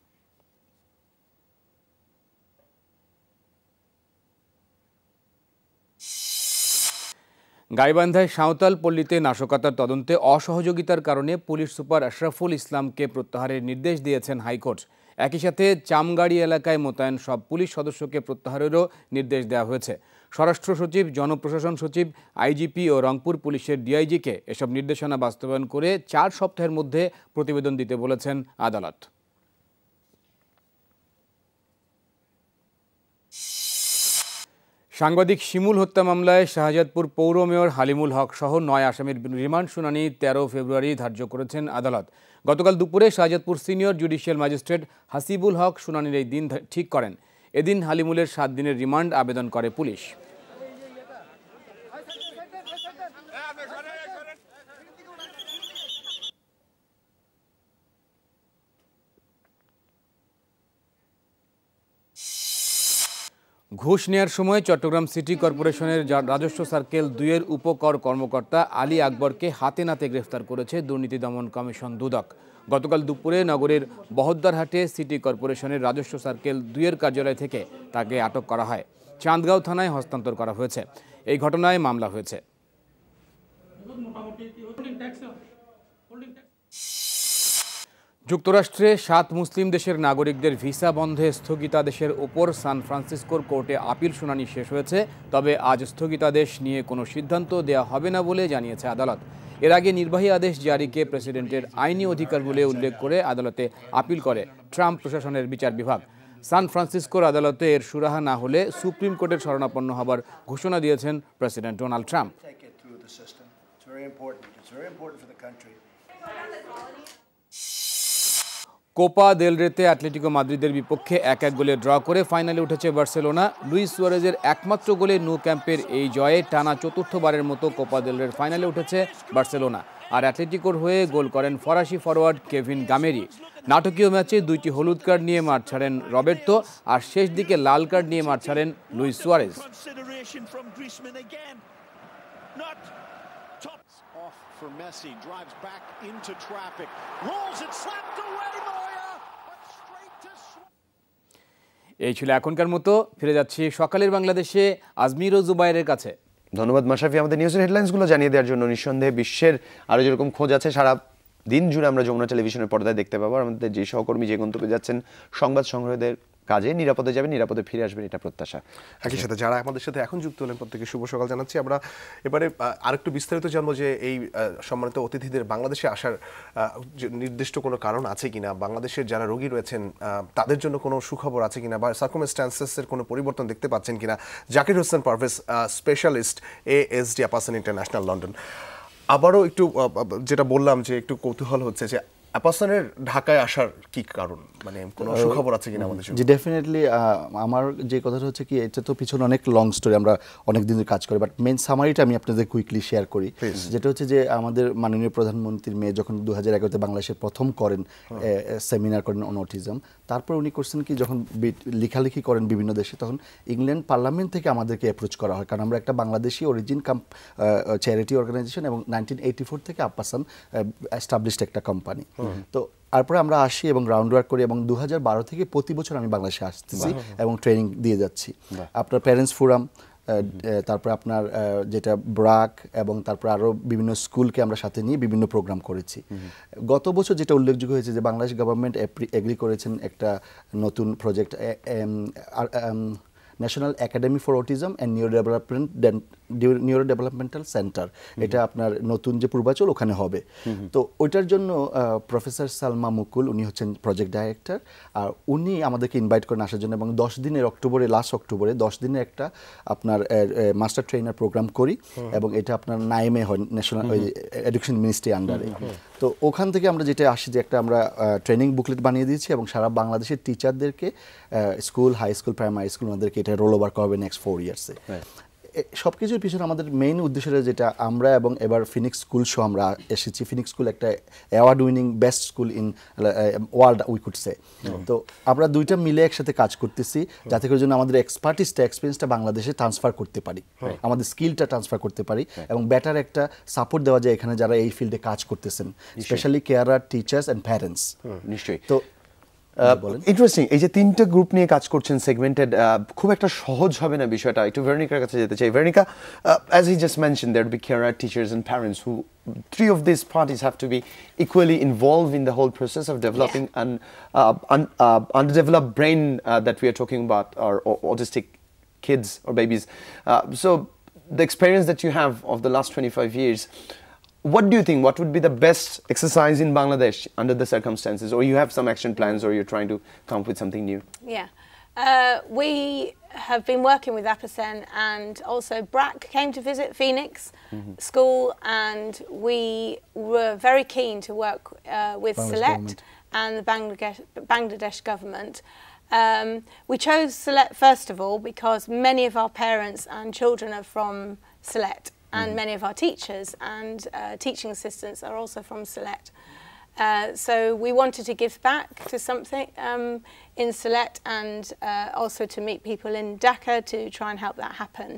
গাইবান্ধায় সাঁওতাল পল্লীতে নাশকতার তদন্তে অসহযোগিতার কারণে পুলিশ সুপার আশরাফুল ইসলামকে প্রত্যাহারের নির্দেশ দিয়েছেন হাইকোর্ট। একই সাথে চামগাড়ি এলাকায় মোতায়েন সব পুলিশ সদস্যকে প্রত্যাহারেরও নির্দেশ দেওয়া হয়েছে। স্বরাষ্ট্র সচিব, জনপ্রশাসন সচিব, আইজিপি ও রংপুর পুলিশের ডিআইজিকে এসব নির্দেশনা বাস্তবায়ন করে 4 সপ্তাহের মধ্যে প্রতিবেদন দিতে বলেছেন আদালত। সাংবাদিক শিমুল হত্যা মামলায় শাহজাদপুর পৌর মেয়র হালিমুল হক সহ 9 আসামির রিমান্ড শুনানি 13 ফেব্রুয়ারি ধার্য করেছেন আদালত। গতকাল দুপুরে Shahjadpur senior judicial magistrate Hasibul Haque শুনানির এই দিন ঠিক করেন। এদিন হালিমুলের 7 দিনের রিমান্ড আবেদন করে পুলিশ। ঘুষ নেয়ার সময় চট্টগ্রাম সিটি কর্পোরেশনের রাজস্ব সার্কেল 2-এর উপকর কর্মকর্তা আলী আকবরকে হাতে নাতে গ্রেফতার করেছে দুর্নীতি দমন কমিশন দুদক। গতকাল দুপুরে নগরের বহদ্দারহাটে সিটি কর্পোরেশনের রাজস্ব সার্কেল 2-এর কার্যালয় থেকে তাকে আটক করা হয়। চাঁদগাঁও থানায় হস্তান্তর করা হয়েছে। এই ঘটনায় মামলা হয়েছে। যুক্তরাষ্ট্রে 7 মুসলিম দেশের নাগরিকদের ভিসা বন্ধে স্থগিতাদেশের ওপর সান ফ্রান্সিসকোর কোর্টে আপিল শুনানি শেষ হয়েছে। তবে আজ স্থগিতাদেশ নিয়ে কোনো সিদ্ধান্ত দেওয়া হবে না বলে জানিয়েছে আদালত। এর আগে নির্বাহী আদেশ জারিকে প্রেসিডেন্টের আইনি অধিকার বলে উল্লেখ করে আদালতে আপিল করে ট্রাম্প প্রশাসনের বিচার বিভাগ। সান ফ্রান্সিসকোর আদালতে এর সুরাহা না হলে সুপ্রিম কোর্টের শরণাপন্ন হবার ঘোষণা দিয়েছেন president Donald Trump. Copa del Rey Atletico মাদ্রিদের বিপক্ষে 1-1 গোলে ড্র করে ফাইনালে উঠেছে বার্সেলোনা। লুইস সুয়ারেজের একমাত্র গোলে ন্যু ক্যাম্পের এই জয়ে টানা চতুর্থবারের মতো কোপা দেল রের ফাইনালে উঠেছে বার্সেলোনা। আর অ্যাটলেটিকোর হয়ে গোল করেন ফরাসি ফরোয়ার্ড কেভিন গামেরি। নাটকীয় ম্যাচে 2টি হলুদ কার্ড নিয়ে মাঠ ছাড়েন রবের্তো, আর শেষ দিকে লাল কার্ড নিয়ে মাঠ ছাড়েন Luis Suarez.
For Messi, drives back into traffic, rolls it, slapped away, Neuer, but straight to
এই ছিল এখনকার মতো। ফিরে যাচ্ছি সকালের বাংলাদেশে আজমির ও জুবাইরের কাছে।
ধন্যবাদ মাশরাফি আমাদের নিউজের হেডলাইন্সগুলো জানিয়ে দেওয়ার জন্য। নিঃসন্দেহে বিশ্বের আরও যেরকম খোঁজ আছে সারা দিন জুড়ে আমরা যমুনা টেলিভিশনের পর্দায় দেখতে পাবো। আমাদের যে সহকর্মী যে গন্তব্যে যাচ্ছেন সংবাদ সংগ্রহের কাজে নিরাপদে যাবেন, নিরাপদে ফিরে আসবেন, এটা প্রত্যাশা।
একই সাথে যারা আমাদের সাথে এখন যুক্ত হলেন প্রত্যেকে শুভ সকাল জানাচ্ছি। আমরা এবারে আরেকটু বিস্তারিত জানবো যে এই সম্মানিত অতিথিদের বাংলাদেশে আসার নির্দিষ্ট কোনো কারণ আছে কিনা, বাংলাদেশের যারা রোগী রয়েছেন তাদের জন্য কোনো সুখবর আছে কিনা, বা সার্কামস্ট্যান্সেসের কোনো পরিবর্তন দেখতে পাচ্ছেন কিনা। জাকির হোসেন পারভেজ, স্পেশালিস্ট, ASD আপাসান ইন্টারন্যাশনাল, লন্ডন। আবারও একটু যেটা বললাম যে একটু কৌতূহল হচ্ছে যে আপাসানের ঢাকায় আসার কি কারণ, মানে কোনো সুখবর আছে কিনা আমাদের জন্য?
জি, ডেফিনেটলি আমার যে কথাটা হচ্ছে কি, এটা তো পিছনে অনেক লং স্টোরি, আমরা অনেক দিনের কাজ করি, বাট মেইন সামারিটা আমি আপনাদের কুইকলি শেয়ার করি। যেটা হচ্ছে যে আমাদের মাননীয় প্রধানমন্ত্রীর মেয়ে যখন 2011-তে বাংলাদেশের প্রথম করেন সেমিনার করেন অন অটিজম, তারপর উনি করছেন কি যখন লেখালেখি করেন বিভিন্ন দেশে, তখন ইংল্যান্ড পার্লামেন্ট থেকে আমাদেরকে অ্যাপ্রোচ করা হয়, কারণ আমরা একটা বাংলাদেশি অরিজিন চ্যারিটি অর্গানাইজেশন এবং 1984 থেকে আপাসান এস্টাবলিশড একটা কোম্পানি। তো তারপরে আমরা আসি এবং গ্রাউন্ড ওয়ার্ক করি, এবং 2012 থেকে প্রতি বছর আমি বাংলাদেশে আসতেছি এবং ট্রেনিং দিয়ে যাচ্ছি। আপনার প্যারেন্টস ফোরাম, তারপরে আপনার যেটা ব্রাক, এবং তারপরে আরও বিভিন্ন স্কুলকে আমরা সাথে নিয়ে বিভিন্ন প্রোগ্রাম করেছি। গত বছর যেটা উল্লেখযোগ্য হয়েছে যে বাংলাদেশ গভর্নমেন্ট এগ্রি করেছেন একটা নতুন project, national academy for autism and neuro developmental centre. এটা আপনার নতুন যে পূর্বাচল ওখানে হবে। তো ওইটার জন্য প্রফেসর সালমা মুকুল, উনি হচ্ছেন প্রজেক্ট ডাইরেক্টর, আর উনি আমাদেরকে ইনভাইট করেন আসার জন্য, এবং 10 দিনের লাস্ট অক্টোবরে 10 দিনের একটা আপনার মাস্টার ট্রেনার প্রোগ্রাম করি, এবং এটা আপনার নাইমে হয়, ন্যাশনাল এডুকেশন মিনিস্ট্রি আন্ডারে। তো ওখান থেকে আমরা যেটা আসি যে একটা আমরা ট্রেনিং বুকলেট বানিয়ে দিয়েছি, এবং সারা বাংলাদেশের টিচারদেরকে school, high school, primary school ওনাদেরকে এটা রোল ওভার করাবে নেক্সট 4 ইয়ার্সে। সব কিছুর পিছনে আমাদের মেইন উদ্দেশ্যটা যেটা আমরা, এবং এবার ফিনিক্স স্কুল শো আমরা এসেছি। ফিনিক্স স্কুল একটা award winning best school in world we could say. তো আমরা দুইটা মিলে একসাথে কাজ করতেছি, যাতে করে জন্য আমাদের এক্সপিরিয়েন্সটা বাংলাদেশে ট্রান্সফার করতে পারি, আমাদের স্কিলটা ট্রান্সফার করতে পারি, এবং বেটার একটা সাপোর্ট দেওয়া যায় এখানে যারা এই ফিল্ডে কাজ করতেছেন, specially carer, teachers and parents.
নিশ্চয়ই। তো ইন্টারেস্টিং, এই যে 3টে গ্রুপ নিয়ে কাজ করছেন সেগমেন্টেড, খুব একটা সহজ হবে না বিষয়টা। একটু ভেরনিকার কাছে যেতে চাই। Veronica, as he just mentioned, there would be carer, teachers and parents who 3 of these parties have to be equally involved in the whole process of developing an underdeveloped brain that we are talking about, or autistic kids or babies. So the experience that you have of the last 25 years, what do you think? What would be the best exercise in Bangladesh under the circumstances? Or you have some action plans, or you're trying to come up with something new?
Yeah. We have been working with APASEN, and also BRAC came to visit Phoenix School, and we were very keen to work with SELECT and the Bangladesh government. We chose SELECT first of all because many of our parents and children are from SELECT, and many of our teachers and teaching assistants are also from SELECT. So we wanted to give back to something in Sylhet and also to meet people in Dhaka to try and help that happen.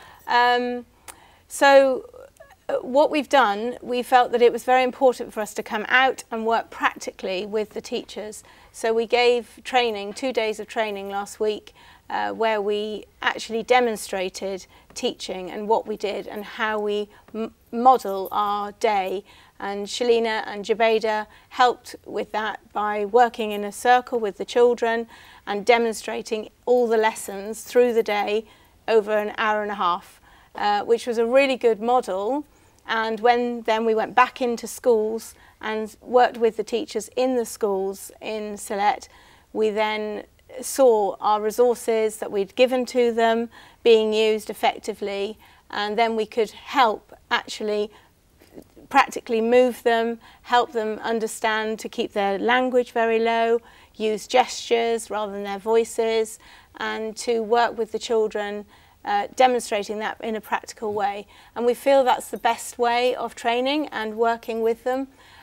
So what we've done, we felt that it was very important for us to come out and work practically with the teachers. So we gave training, 2 days of training last week, where we actually demonstrated teaching and what we did and how we model our day. And Shalina and Jabeda helped with that by working in a circle with the children and demonstrating all the lessons through the day over an hour and a half, which was a really good model. And when then we went back into schools and worked with the teachers in the schools in Sylhet, we then saw our resources that we'd given to them being used effectively, and then we could help actually practically move them, help them understand to keep their language very low, use gestures rather than their voices, and to work with the children demonstrating that in a practical way. And we feel that's the best way of training and working with them.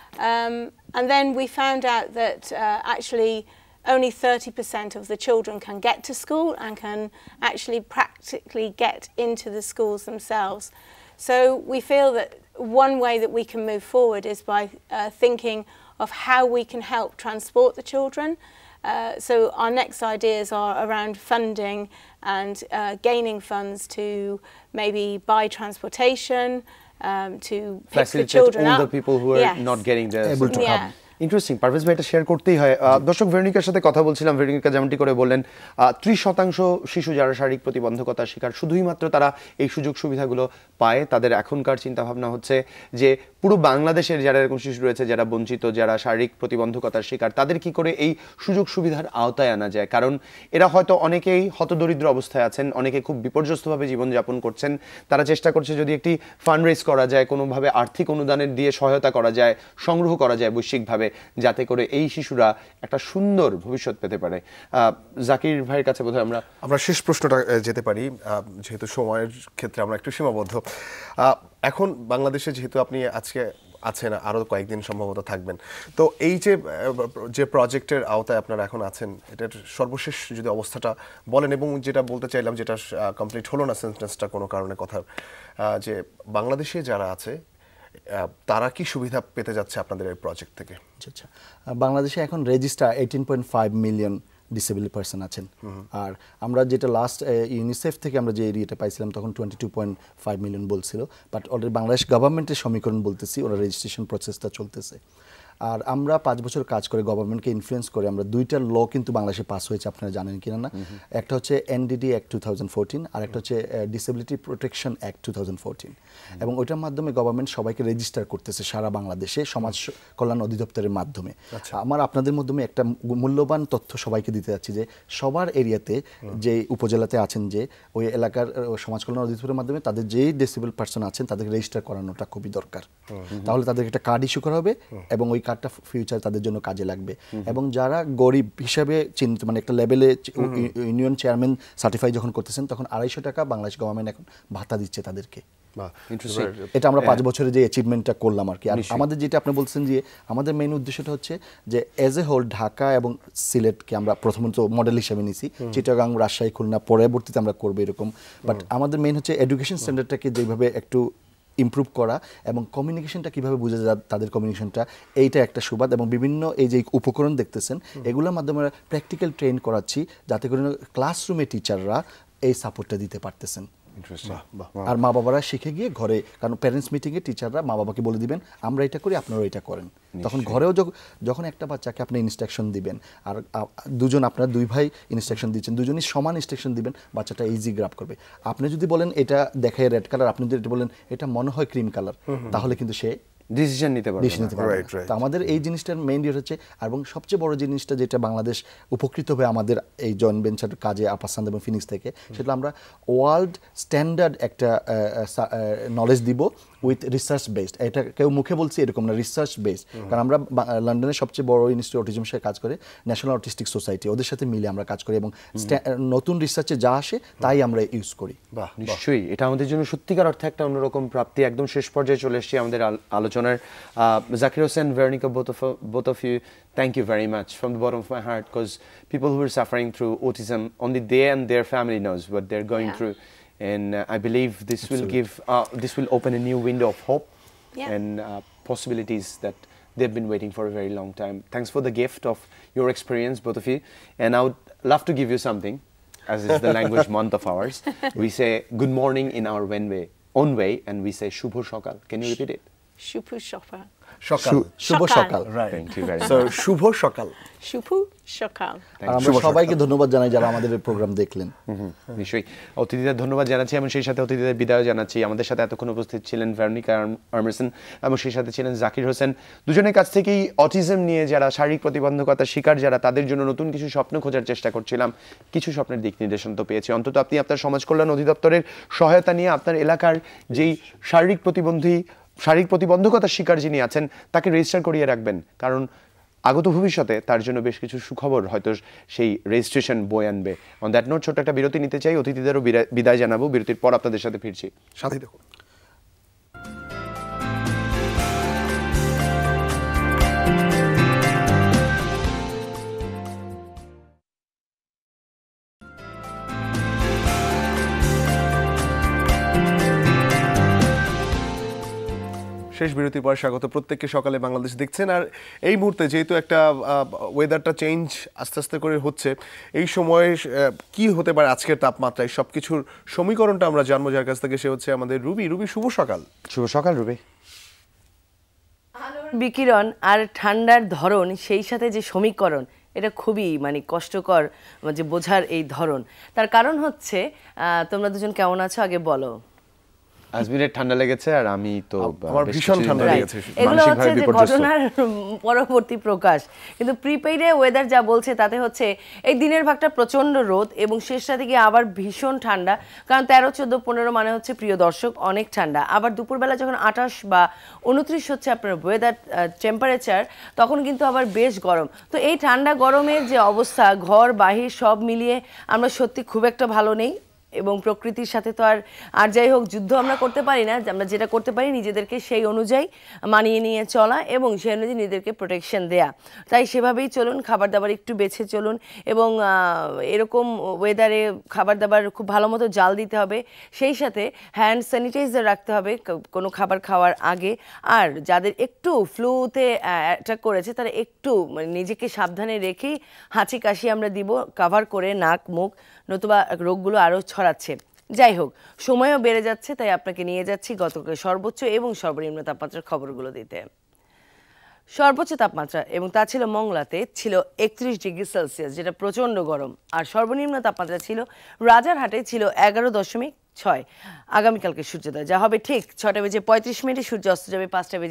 And then we found out that actually only 30% of the children can get to school and can actually practically get into the schools themselves. So we feel that one way that we can move forward is by thinking of how we can help transport the children. So our next ideas are around funding and gaining funds to maybe buy transportation, to pick the children
all
up.
the people who are not getting the
able to
Yeah.
come.
Interesting, Parvez ভাই এটা share করতেই হয়। দর্শক, ভেরোনিকার সাথে কথা বলছিলাম। Veronica যেমনটি করে বললেন 30% শিশু যারা শারীরিক প্রতিবন্ধকতার শিকার, শুধুই মাত্র তারা এই সুযোগ সুবিধাগুলো পায়। তাদের এখনকার চিন্তাভাবনা হচ্ছে যে পুরো বাংলাদেশের যারা এরকম শিশু রয়েছে, যারা বঞ্চিত, যারা শারীরিক প্রতিবন্ধকতার শিকার, তাদের কি করে এই সুযোগ সুবিধার আওতায় আনা যায়। কারণ এরা হয়তো অনেকেই হতদরিদ্র অবস্থায় আছেন, অনেকে খুব বিপর্যস্তভাবে জীবনযাপন করছেন। তারা চেষ্টা করছে যদি একটি ফান্ড রেজ করা যায়, কোনোভাবে আর্থিক অনুদানের দিয়ে সহায়তা করা যায়, সংগ্রহ করা যায় বৈশ্বিকভাবে, যাতে করে এই শিশুরা একটা সুন্দর ভবিষ্যৎ পেতে পারে। জাকির ভাইয়ের কাছে বোধহয় আমরা
শেষ প্রশ্নটা যেতে পারি, যেহেতু সময়ের ক্ষেত্রে আমরা একটু সীমাবদ্ধ। এখন বাংলাদেশে যেহেতু আপনি আজকে আছেন, আরও কয়েকদিন সম্ভবত থাকবেন, তো এই যে প্রজেক্টের আওতায় আপনারা এখন আছেন, এটার সর্বশেষ যদি অবস্থাটা বলেন, এবং যেটা বলতে চাইলাম, যেটা কমপ্লিট হলো না সেন্টেন্সটা কোনো কারণে কথা, যে বাংলাদেশে যারা আছে তারা কি সুবিধা পেতে যাচ্ছে আপনাদের এই প্রজেক্ট থেকে?
আচ্ছা, বাংলাদেশে এখন রেজিস্টার 18.5 মিলিয়ন ডিসেবল পারসন আছেন। আর আমরা যেটা লাস্ট ইউনিসেফ থেকে আমরা যে এরিয়াটা পাইছিলাম তখন 22.5 মিলিয়ন বলছিল, বাট অলরেডি বাংলাদেশ গভর্নমেন্টের সমীকরণ বলতেছি, ওরা রেজিস্ট্রেশন প্রসেসটা চলতেছে। আর আমরা 5 বছর কাজ করে গভর্নমেন্টকে ইনফ্লুয়েন্স করে আমরা 2টা ল কিন্তু বাংলাদেশে পাস হয়েছে, আপনারা জানেন কিনা না। একটা হচ্ছে এনডিডি অ্যাক্ট 2014, আর একটা হচ্ছে ডিসেবিলিটি প্রোটেকশন অ্যাক্ট 2014। এবং ওইটার মাধ্যমে গভর্নমেন্ট সবাইকে রেজিস্টার করতেছে সারা বাংলাদেশে সমাজ কল্যাণ অধিদপ্তরের মাধ্যমে। আমার আপনাদের মাধ্যমে একটা মূল্যবান তথ্য সবাইকে দিতে যাচ্ছি যে সবার এরিয়াতে যে উপজেলাতে আছেন, যে ওই এলাকার সমাজ কল্যাণ অধিদপ্তরের মাধ্যমে তাদের যেই ডিসেবল পার্সন আছেন তাদেরকে রেজিস্টার করানোটা খুবই দরকার। তাহলে তাদেরকে একটা কার্ড ইস্যু করা হবে এবং ওই কার্ডটা ফিউচার তাদের জন্য কাজে লাগবে। এবং যারা গরিব হিসাবে চিহ্নিত, মানে একটা লেভেলে ইউনিয়ন চেয়ারম্যান সার্টিফাই যখন করতেছেন, তখন 250 টাকা বাংলাদেশ গভর্নমেন্ট এখন ভাতা দিচ্ছে তাদেরকে। এটা আমরা 5 বছরে যে অ্যাচিভমেন্টটা করলাম আর কি। আর আমাদের যেটা আপনি বলছেন যে আমাদের মেইন উদ্দেশ্যটা হচ্ছে যে এজ এ হোল ঢাকা এবং সিলেটকে আমরা প্রথমত মডেল হিসেবে নিছি, চিটাগাং, রাজশাহী, খুলনা পরবর্তীতে আমরা করবো এরকম। বাট আমাদের মেইন হচ্ছে এডুকেশন স্ট্যান্ডার্ডটাকে যেভাবে একটু ইমপ্রুভ করা এবং কমিউনিকেশনটা কীভাবে বোঝা যায় তাদের কমিউনিকেশনটা, এইটা একটা সুবাদ। এবং বিভিন্ন এই যে উপকরণ দেখতেছেন এগুলোর মাধ্যমে আমরা প্র্যাকটিক্যাল ট্রেন করাচ্ছি, যাতে করে ক্লাসরুমে টিচাররা এই সাপোর্টটা দিতে পারতেছেন। আর মা বাবারা শিখে গিয়ে ঘরে, কারণ প্যারেন্টস মিটিংয়ে টিচাররা মা বাবাকে বলে দিবেন আমরা এটা করি, আপনারা এটা করেন। তখন ঘরেও যখন একটা বাচ্চাকে আপনি ইনস্ট্রাকশন দিবেন, আর আপনারা 2 ভাই ইনস্ট্রাকশন দিচ্ছেন, দুজনই সমান ইনস্ট্রাকশন দিবেন, বাচ্চাটা ইজি গ্রাব করবে। আপনি যদি বলেন এটা দেখায় রেড কালার, আপনি যদি বলেন এটা মনে হয় ক্রিম কালার, তাহলে কিন্তু সে
ডিসিশন নিতে পারবে।
তো আমাদের এই জিনিসটার মেইন ডিট হচ্ছে, এবং সবচেয়ে বড় জিনিসটা যেটা বাংলাদেশ উপকৃত হবে আমাদের এই জয়েন্ট ভেঞ্চার কাজে আপাসান্দ এবং ফিনিক্স থেকে, সেটা আমরা ওয়ার্ল্ড স্ট্যান্ডার্ড একটা নলেজ দিব উইথ রিসার্চ বেসড। এটা কেউ মুখে বলছে এরকম না, রিসার্চ বেসড। কারণ আমরা লন্ডনের সবচেয়ে বড় ইনস্টিটিউট অটিজম সাথে কাজ করে ন্যাশনাল অটিস্টিক সোসাইটি, ওদের সাথে মিলে আমরা কাজ করি এবং নতুন রিসার্চে যা আসে তাই আমরা ইউজ করি।
বাহ,
নিশ্চয়ই এটা আমাদের জন্য সত্যিকার অর্থে একটা অন্যরকম প্রাপ্তি। একদম শেষ পর্যায়ে চলে এসেছি আমাদের আলোচনার। Zakir Hossain, Veronica, both of you, thank you very much from the bottom of my heart, because people who are suffering through autism, only they and their family knows what they're going through, and I believe this will give this will open a new window of hope and possibilities that they've been waiting for a very long time. Thanks for the gift of your experience, both of you, and I would love to give you something, as is the language month of ours. We say good morning in our own way, and we say Shubho Shokal. Can you repeat it?
Shupu Shopper.
সকাল,
শুভ সকাল।
Right,
Thank you very
so
much.
শুভ সকাল।
Shupu Shokal.
আর আমরা সবাইকে ধন্যবাদ জানাই যারা আমাদের এই প্রোগ্রাম দেখলেন।
নিশ্চয়ই অতিথিদের ধন্যবাদ জানাচ্ছি এবং সেই সাথে অতিথিদের বিদায় জানাচ্ছি। আমাদের সাথে এতক্ষণ উপস্থিত ছিলেন ভেরোনিকা আর্মারসন এবং সেই সাথে ছিলেন জাকির হোসেন। দুজনের কাছ থেকেই অটিজম নিয়ে যারা শারীরিক প্রতিবন্ধকতার শিকার, যারা তাদের জন্য নতুন কিছু স্বপ্ন খোঁজার চেষ্টা করছিলাম, কিছু স্বপ্নের দিক নির্দেশন তো পেয়েছি। অন্তত আপনি আপনার সমাজ কল্যাণ অধিদপ্তরের সহায়তা নিয়ে আপনার এলাকার যেই শারীরিক প্রতিবন্ধকতার শিকার যিনি আছেন তাকে রেজিস্টার করিয়ে রাখবেন, কারণ আগত ভবিষ্যতে তার জন্য বেশ কিছু সুখবর হয়তো সেই রেজিস্ট্রেশন বয়ে আনবে। অন দ্যাট নোট ছোট্ট একটা বিরতি নিতে চাই, অতিথিদেরও বিদায় জানাবো। বিরতির পর আপনাদের সাথে ফিরছি,
সাথে দেখুন। শেষ বিরতির পর স্বাগত প্রত্যেককে সকালে বাংলাদেশ দেখছেন। আর এই মুহূর্তে যেহেতু একটা ওয়েদারটা চেঞ্জ আস্তে আস্তে করে হচ্ছে, এই সময়ে কি হতে পারে আজকের তাপমাত্রায় সব কিছুর সমীকরণটা আমরা জানবো যার কাছ থেকে। সে হচ্ছে আমাদের রুবি। রুবি, শুভ সকাল।
শুভ সকাল রুবি।
বিকিরণ আর ঠান্ডার ধরন, সেই সাথে যে সমীকরণ, এটা খুবই মানে কষ্টকর যে বোঝার এই ধরন। তার কারণ হচ্ছে তোমরা দুজন কেমন আছো আগে বলো।
আজমিরের ঠান্ডা লেগেছে আর আমি তো
আমার ভীষণ ঠান্ডা লেগেছে।
এগুলো হচ্ছে যে ঘটনার পরবর্তী প্রকাশ। কিন্তু প্রিপেইডে ওয়েদার যা বলছে তাতে হচ্ছে এই দিনের ভাগটা প্রচণ্ড রোদ এবং শেষটা থেকে আবার ভীষণ ঠান্ডা। কারণ 13, 14, 15 মানে হচ্ছে প্রিয় দর্শক অনেক ঠান্ডা। আবার দুপুরবেলা যখন 28 বা 29 হচ্ছে আপনার ওয়েদার টেম্পারেচার, তখন কিন্তু আবার বেশ গরম। তো এই ঠান্ডা গরমের যে অবস্থা, ঘর বাহির সব মিলিয়ে আমরা সত্যি খুব একটা ভালো নেই। এবং প্রকৃতির সাথে তো আর যাই হোক যুদ্ধ আমরা করতে পারি না, আমরা যেটা করতে পারি নিজেদেরকে সেই অনুযায়ী মানিয়ে নিয়ে চলা এবং সেই অনুযায়ী নিজেদেরকে প্রোটেকশন দেয়া। তাই সেভাবেই চলুন, খাবার দাবার একটু বেছে চলুন এবং এরকম ওয়েদারে খাবার দাবার খুব ভালো মতো জাল দিতে হবে, সেই সাথে হ্যান্ড স্যানিটাইজার রাখতে হবে কোনো খাবার খাওয়ার আগে। আর যাদের একটু ফ্লুতে অ্যাটাক করেছে তারা একটু মানে নিজেকে সাবধানে রেখেই হাঁচি কাশি আমরা দিব কাভার করে, নাক মুখ, নতুবা রোগগুলো আরও ছড়াচ্ছে। যাই হোক, সময়ও বেড়ে যাচ্ছে, তাই আপনাকে নিয়ে যাচ্ছি গতকাল সর্বোচ্চ এবং সর্বনিম্ন তাপমাত্রার খবরগুলো দিতে। সর্বোচ্চ তাপমাত্রা এবং তা ছিল মংলাতে ছিল 31 ডিগ্রি সেলসিয়াস, যেটা প্রচণ্ড গরম। আর সর্বনিম্ন তাপমাত্রা ছিল রাজারহাটে ছিল 11.6। আগামীকালকে সূর্যোদয় যা হবে ঠিক 6:35, সূর্য অস্ত যাবে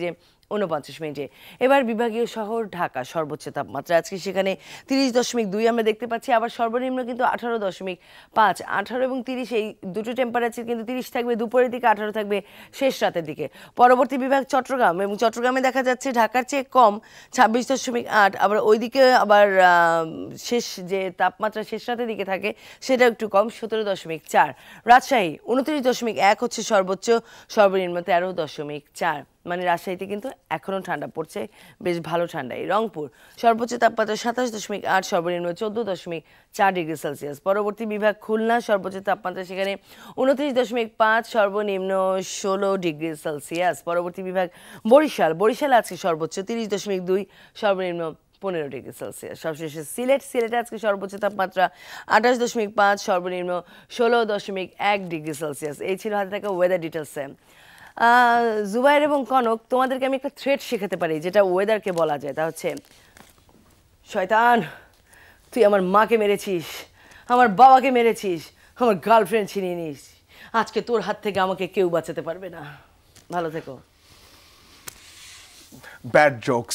5:49। এবার বিভাগীয় শহর ঢাকা, সর্বোচ্চ তাপমাত্রা আজকে সেখানে 30.2 আমরা দেখতে পাচ্ছি। আবার সর্বনিম্ন কিন্তু 18.5। 18 এবং 30 এই দুটো টেম্পারেচার কিন্তু 30 থাকবে দুপুরের দিকে, 18 থাকবে শেষ রাতের দিকে। পরবর্তী বিভাগ চট্টগ্রাম, এবং চট্টগ্রামে দেখা যাচ্ছে ঢাকার চেয়ে কম 26.8। আবার ওইদিকে আবার শেষ যে তাপমাত্রা শেষ রাতের দিকে থাকে সেটা একটু কম 17.4। রাজশাহী 29.1 হচ্ছে সর্বোচ্চ, সর্বনিম্ন 13.4। মানে রাজশাহীতে কিন্তু এখনও ঠান্ডা পড়ছে, বেশ ভালো ঠান্ডাই। রংপুর সর্বোচ্চ তাপমাত্রা 27.8, সর্বনিম্ন 14.4 ডিগ্রি সেলসিয়াস। পরবর্তী বিভাগ খুলনা, সর্বোচ্চ তাপমাত্রা সেখানে 29.5, সর্বনিম্ন 16 ডিগ্রি সেলসিয়াস। পরবর্তী বিভাগ বরিশাল আজকে সর্বোচ্চ 30.2, সর্বনিম্ন 15 ডিগ্রি সেলসিয়াস। সবশেষে সিলেটে আজকে সর্বোচ্চ তাপমাত্রা 28.5, সর্বনিম্ন 16.1 ডিগ্রি সেলসিয়াস। এই ছিল হাতে থাকা ওয়েদার ডিটেলসে। জুবাইর এবং কনক, তোমাদেরকে আমি একটা থ্রেড শেখাতে পারি যেটা ওয়েদারকে বলা যায়। তা হচ্ছে, শয়তান তুই আমার মাকে মেরেছিস, আমার বাবাকে মেরেছিস, আমার গার্লফ্রেন্ড ছিনিয়ে নিস, আজকে তোর হাত থেকে আমাকে কেউ বাঁচাতে পারবে না। ভালো থেকো।
Bad jokes.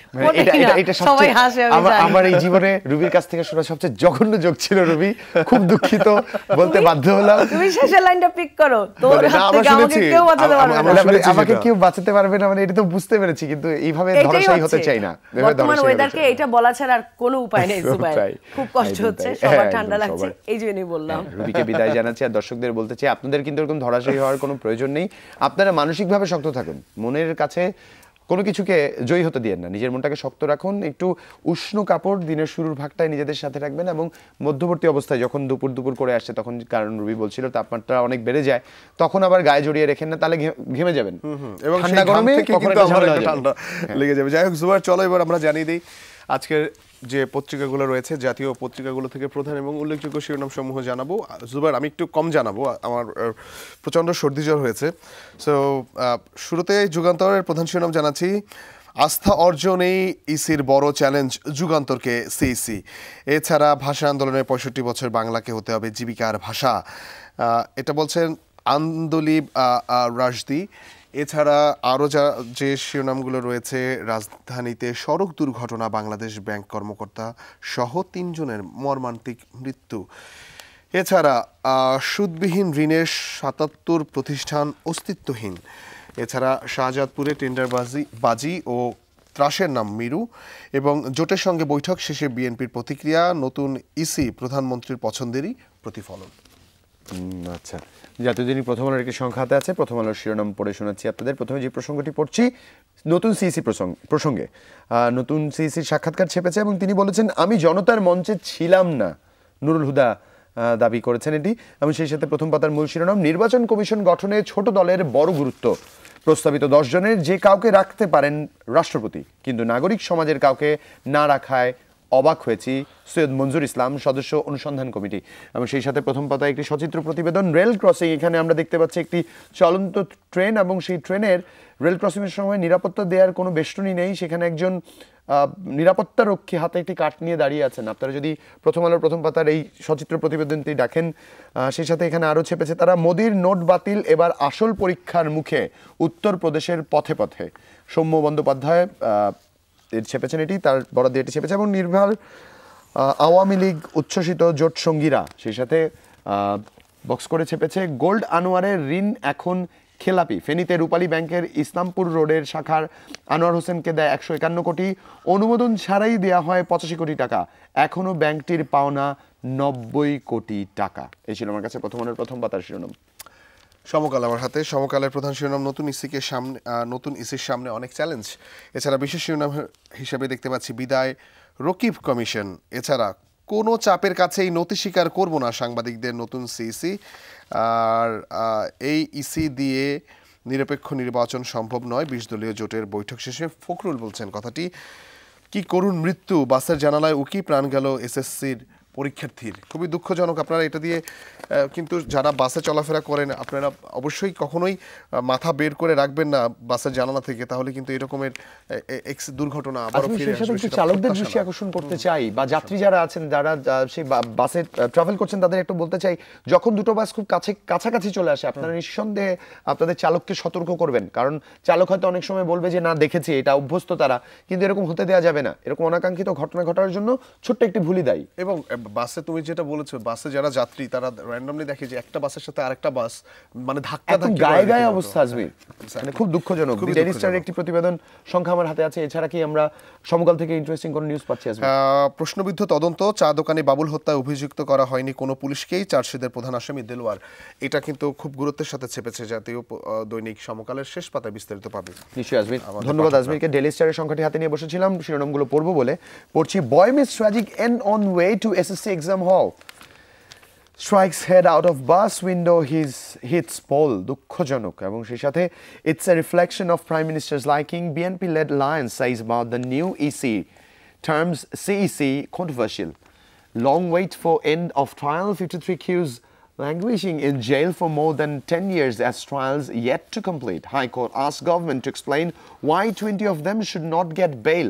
সবাই হাসে, আমি জানি।
আমার এই জীবনে রুবির কাছ থেকে শোনা সবচেয়ে জঘন্য জোক ছিল। রুবি, খুব দুঃখিত বলতে বাধ্য হলাম।
তুমি শেষের লাইনটা পিক করো, তোর হাত থেকে আমাকে কেউ বাঁচাতে পারবে না।
আমাকে কেউ বাঁচাতে পারবে না, মানে এটা তো বুঝতে পেরেছি, কিন্তু এইভাবে ধরাশায়ী হতে চাই না।
বর্তমান ওয়েদারকে এটা বলা ছাড়া আর কোনো উপায় নেই জুবাইর। খুব কষ্ট হচ্ছে, সবার ঠান্ডা লাগছে, এই জন্যই বললাম।
রুবিকে বিদায় জানাচ্ছি আর দর্শকদের বলতে চাই আপনাদের কিন্তু এরকম ধরাশায়ী হওয়ার কোনো প্রয়োজন নেই। আপনারা মানসিকভাবে শক্ত থাকুন, মনের কাছে কোনো কিছুকে জয়ী হতে দিয়েন না, নিজের মনটাকে শক্ত রাখুন। একটু উষ্ণ কাপড় দিনের শুরুর ভাগটায় নিজেদের সাথে রাখবেন, এবং মধ্যবর্তী অবস্থায় যখন দুপুর করে আসছে তখন, কারণ রুবি বলছিল তাপমাত্রা অনেক বেড়ে যায়, তখন আবার গায়ে জড়িয়ে রেখেন না, তাহলে ঘেমে যাবেন এবং
ঠান্ডা গরমে ঠান্ডা লেগে যাবে। যাই হোক জুবাইর, চলো এবার আমরা জানিয়ে দিই আজকের যে পত্রিকাগুলো রয়েছে, জাতীয় পত্রিকাগুলো থেকে প্রধান এবং উল্লেখযোগ্য শিরোনাম সমূহ জানাবো। জুবাইর, আমি একটু কম জানাবো, আমার প্রচণ্ড সর্দি জ্বর হয়েছে। সো শুরুতে যুগান্তরের প্রধান শিরোনাম জানাচ্ছি, আস্থা অর্জনেই ইসির বড় চ্যালেঞ্জ যুগান্তরকে সিইসি। এছাড়া ভাষা আন্দোলনের 65 বছর বাংলাকে হতে হবে জীবিকার ভাষা, এটা বলছেন আন্দোলিব রাশদি। এছাড়া আরও যে শিরোনামগুলো রয়েছে, রাজধানীতে সড়ক দুর্ঘটনা, বাংলাদেশ ব্যাংক কর্মকর্তা সহ 3 জনের মর্মান্তিক মৃত্যু। এছাড়া সুদবিহীন ঋণের 77 প্রতিষ্ঠান অস্তিত্বহীন। এছাড়া শাহজাদপুরে টেন্ডারবাজি ও ত্রাসের নাম মিরু, এবং জোটের সঙ্গে বৈঠক শেষে বিএনপির প্রতিক্রিয়া, নতুন ইসি প্রধানমন্ত্রীর পছন্দেরই প্রতিফলন।
আচ্ছা, জাতীয় দৈনিক প্রথম আলোর একটি সংখ্যা হাতে আছে, প্রথম আলোর শিরোনাম পড়ে শোনাচ্ছি আপনাদের। প্রথমে যে প্রসঙ্গটি পড়ছি, নতুন সিইসি প্রসঙ্গে নতুন সিইসির সাক্ষাৎকার ছেপেছে এবং তিনি বলেছেন, আমি জনতার মঞ্চে ছিলাম না, নুরুল হুদা দাবি করেছেন এটি। এবং সেই সাথে প্রথম পাতার মূল শিরোনাম, নির্বাচন কমিশন গঠনে ছোট দলের বড় গুরুত্ব, প্রস্তাবিত 10 জনের যে কাউকে রাখতে পারেন রাষ্ট্রপতি, কিন্তু নাগরিক সমাজের কাউকে না রাখায় অবাক হয়েছি, সৈয়দ মঞ্জুর ইসলাম, সদস্য অনুসন্ধান কমিটি। এবং সেই সাথে প্রথম পাতায় একটি সচিত্র প্রতিবেদন, রেল ক্রসিং। এখানে আমরা দেখতে পাচ্ছি একটি চলন্ত ট্রেন, এবং সেই ট্রেনের রেল ক্রসিংয়ের সময় নিরাপত্তা দেওয়ার কোনো বেষ্টনী নেই, সেখানে একজন নিরাপত্তা রক্ষী হাতে একটি কাঠ নিয়ে দাঁড়িয়ে আছেন। আপনারা যদি প্রথম আলোর প্রথম পাতার এই সচিত্র প্রতিবেদনটি দেখেন, সেই সাথে এখানে আরও ছেপেছে, তারা মোদির নোট বাতিল, এবার আসল পরীক্ষার মুখে, উত্তরপ্রদেশের পথে পথে। সৌম্য বন্দ্যোপাধ্যায় ছেপেছেন এটি, তার বরাদ্দ এটি ছেপেছে। এবং নির্ভর আওয়ামী লীগ উচ্ছ্বসিত জোট সঙ্গীরা, সেই সাথে বক্স করে ছেপেছে, গোল্ড আনোয়ারের ঋণ এখন খেলাপি, ফেনীতে রূপালী ব্যাংকের ইসলামপুর রোডের শাখার আনোয়ার হোসেনকে দেয় 151 কোটি, অনুমোদন ছাড়াই দেওয়া হয় 85 কোটি টাকা, এখনও ব্যাংকটির পাওনা 90 কোটি টাকা। এই ছিল আমার কাছে প্রথম আলোর প্রথম পাতার শিরোনাম।
সমকাল আমার হাতে, সমকালের প্রধান শিরোনাম, নতুন ইসির সামনে অনেক চ্যালেঞ্জ। এছাড়া বিশেষ শিরোনাম হিসেবে দেখতে পাচ্ছি, বিদায় রকিব কমিশন। এছাড়া কোনো চাপের কাছেই নতি স্বীকার করব না সাংবাদিকদের নতুন সিইসি। আর এই ইসি দিয়ে নিরপেক্ষ নির্বাচন সম্ভব নয়, 20 দলীয় জোটের বৈঠক শেষে ফখরুল বলছেন কথাটি। কি করুণ মৃত্যু, বাসের জানালায় উকি, প্রাণ গেল এসএসসির পরীক্ষার্থীর। খুবই দুঃখজনক। আপনারা এটা দিয়ে কিন্তু যারা বাসে চলাফেরা করেন, আপনারা অবশ্যই কখনোই মাথা বের করে রাখবেন না বাসের জানালা থেকে, তাহলে কিন্তু এরকমের দুর্ঘটনা আবারও ফিরে আসবে।
চালকদের দৃষ্টি আকর্ষণ করতে চাই, বা যাত্রী যারা আছেন, যারা সেই বাসে ট্রাভেল করছেন, তাদের একটু বলতে চাই, যখন দুটো বাস খুব কাছাকাছি চলে আসে, আপনারা নিঃসন্দেহে আপনাদের চালককে সতর্ক করবেন, কারণ চালক হয়তো অনেক সময় বলবে যে না দেখেছি, এটা অভ্যস্ত তারা, কিন্তু এরকম হতে দেওয়া যাবে না। এরকম অনাকাঙ্ক্ষিত ঘটনা ঘটার জন্য ছোট্ট একটি ভুলই দায়ী।
এবং বাসে তুমি যেটা বলেছো, বাসে যারা যাত্রী তারা র্যান্ডমলি দেখে যে একটা বাসের সাথে আরেকটা বাস মানে ধাক্কা
গায়ে অবস্থা আসবে, মানে খুব দুঃখজনক। ডেইলি স্টারের একটি প্রতিবেদন সংখ্যা আমার হাতে আছে। এছাড়া কি আমরা সমকাল থেকে ইন্টারেস্টিং কোনো নিউজ পাচ্ছি?
প্রশ্নবিদ্ধ তদন্ত, চা দোকানে বাবুল হত্যায় অভিযুক্ত করা হয়নি কোনো পুলিশকেই, চার্জশিটের প্রধান আসামি দেলোয়ার। এটা কিন্তু খুব গুরুত্বের সাথে ছেপেছে জাতীয় দৈনিক সমকালের শেষ পাতায়, বিস্তারিত পাবে
নিশ্চয়ই। আজমির, ধন্যবাদ আজমিরকে। ডেইলি স্টারের সংখ্যাটি হাতে নিয়ে বসেছিলাম শিরোনামগুলো পড়বো বলে। পড়ছি, boy miss tragic end on way to SSC exam hall, strikes head out of bus window, hits pole, দুঃখজনক। এবং সেই সাথে it's a reflection of Prime Minister's liking, BNP-led alliance says about the new EC, terms CEC controversial, long wait for end of trial, 53 accused languishing in jail for more than 10 years as trials yet to complete. High Court asked government to explain why 20 of them should not get bail.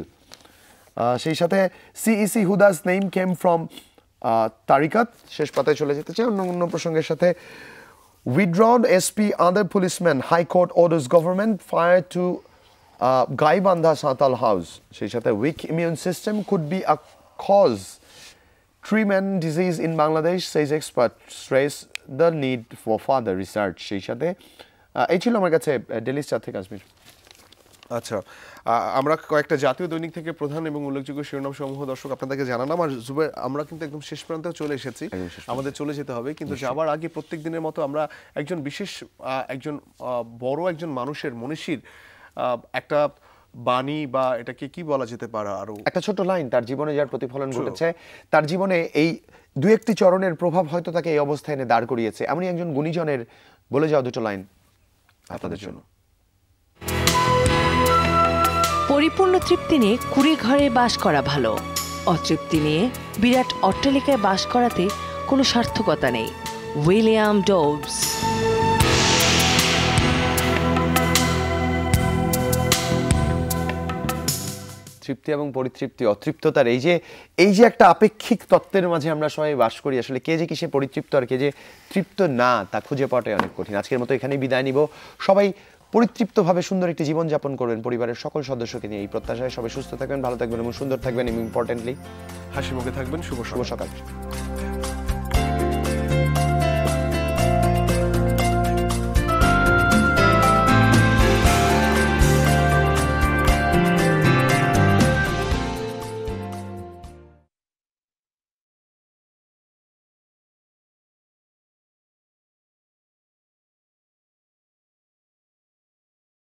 সেই সাথে CEC Huda's name came from তারিকাত, শেষ পাতায় চলে যেতে চাই অন্য প্রসঙ্গের সাথে। withdrawn SP other policemen, High Court orders government fire to Gaibandha Santal house, সেই সাথে weak immune system could be a cause tree man disease in Bangladesh says expert stress the need for further research. সেই সাথে এই ছিল আমার কাছে ডেলি স্টার থেকে আজমির।
আচ্ছা, আমরা কয়েকটা জাতীয় দৈনিক থেকে প্রধান এবং উল্লেখযোগ্য শিরোনাম সমূহ দর্শক আপনাদেরকে জানালাম। আর জুবাইর, আমরা কিন্তু একদম শেষ প্রান্তেও চলে এসেছি, আমাদের চলে যেতে হবে, কিন্তু যাবার আগে প্রত্যেক দিনের মতো আমরা একজন বিশেষ বড় একজন মানুষের, মনীষীর একটা বাণী বা এটাকে কি বলা যেতে পারে, আরো
একটা ছোট লাইন, তার জীবনে যার প্রতিফলন ঘটেছে, তার জীবনে এই দু একটি চরণের প্রভাব হয়তো তাকে এই অবস্থায় এনে দাঁড় করিয়েছে, এমনই একজন গুণীজনের বলে যাওয়া দুটো লাইন আপনাদের জন্য।
পরিপূর্ণ তৃপ্তি নিয়ে কুড়ি ঘরে বাস করা ভালো, অতৃপ্তি নিয়ে বিরাট অট্টালিকায় বাস করাতে কোনো সার্থকতা নেই। উইলিয়াম ডোবস।
তৃপ্তি এবং পরিতৃপ্তি, অতৃপ্ততার এই যে একটা আপেক্ষিক তত্ত্বের মাঝে আমরা সবাই বাস করি, আসলে কে যে কিসে পরিতৃপ্ত আর কে যে তৃপ্ত না তা খুঁজে পাওয়াটাই অনেক কঠিন। আজকের মতো এখানেই বিদায় নিব। সবাই পরিতৃপ্তভাবে সুন্দর একটি জীবন যাপন করবেন পরিবারের সকল সদস্যকে নিয়ে, এই প্রত্যাশায় সবাই সুস্থ থাকবেন, ভালো থাকবেন এবং সুন্দর থাকবেন এবং ইম্পর্টেন্টলি
হাসি মুখে থাকবেন। শুভ
সকাল।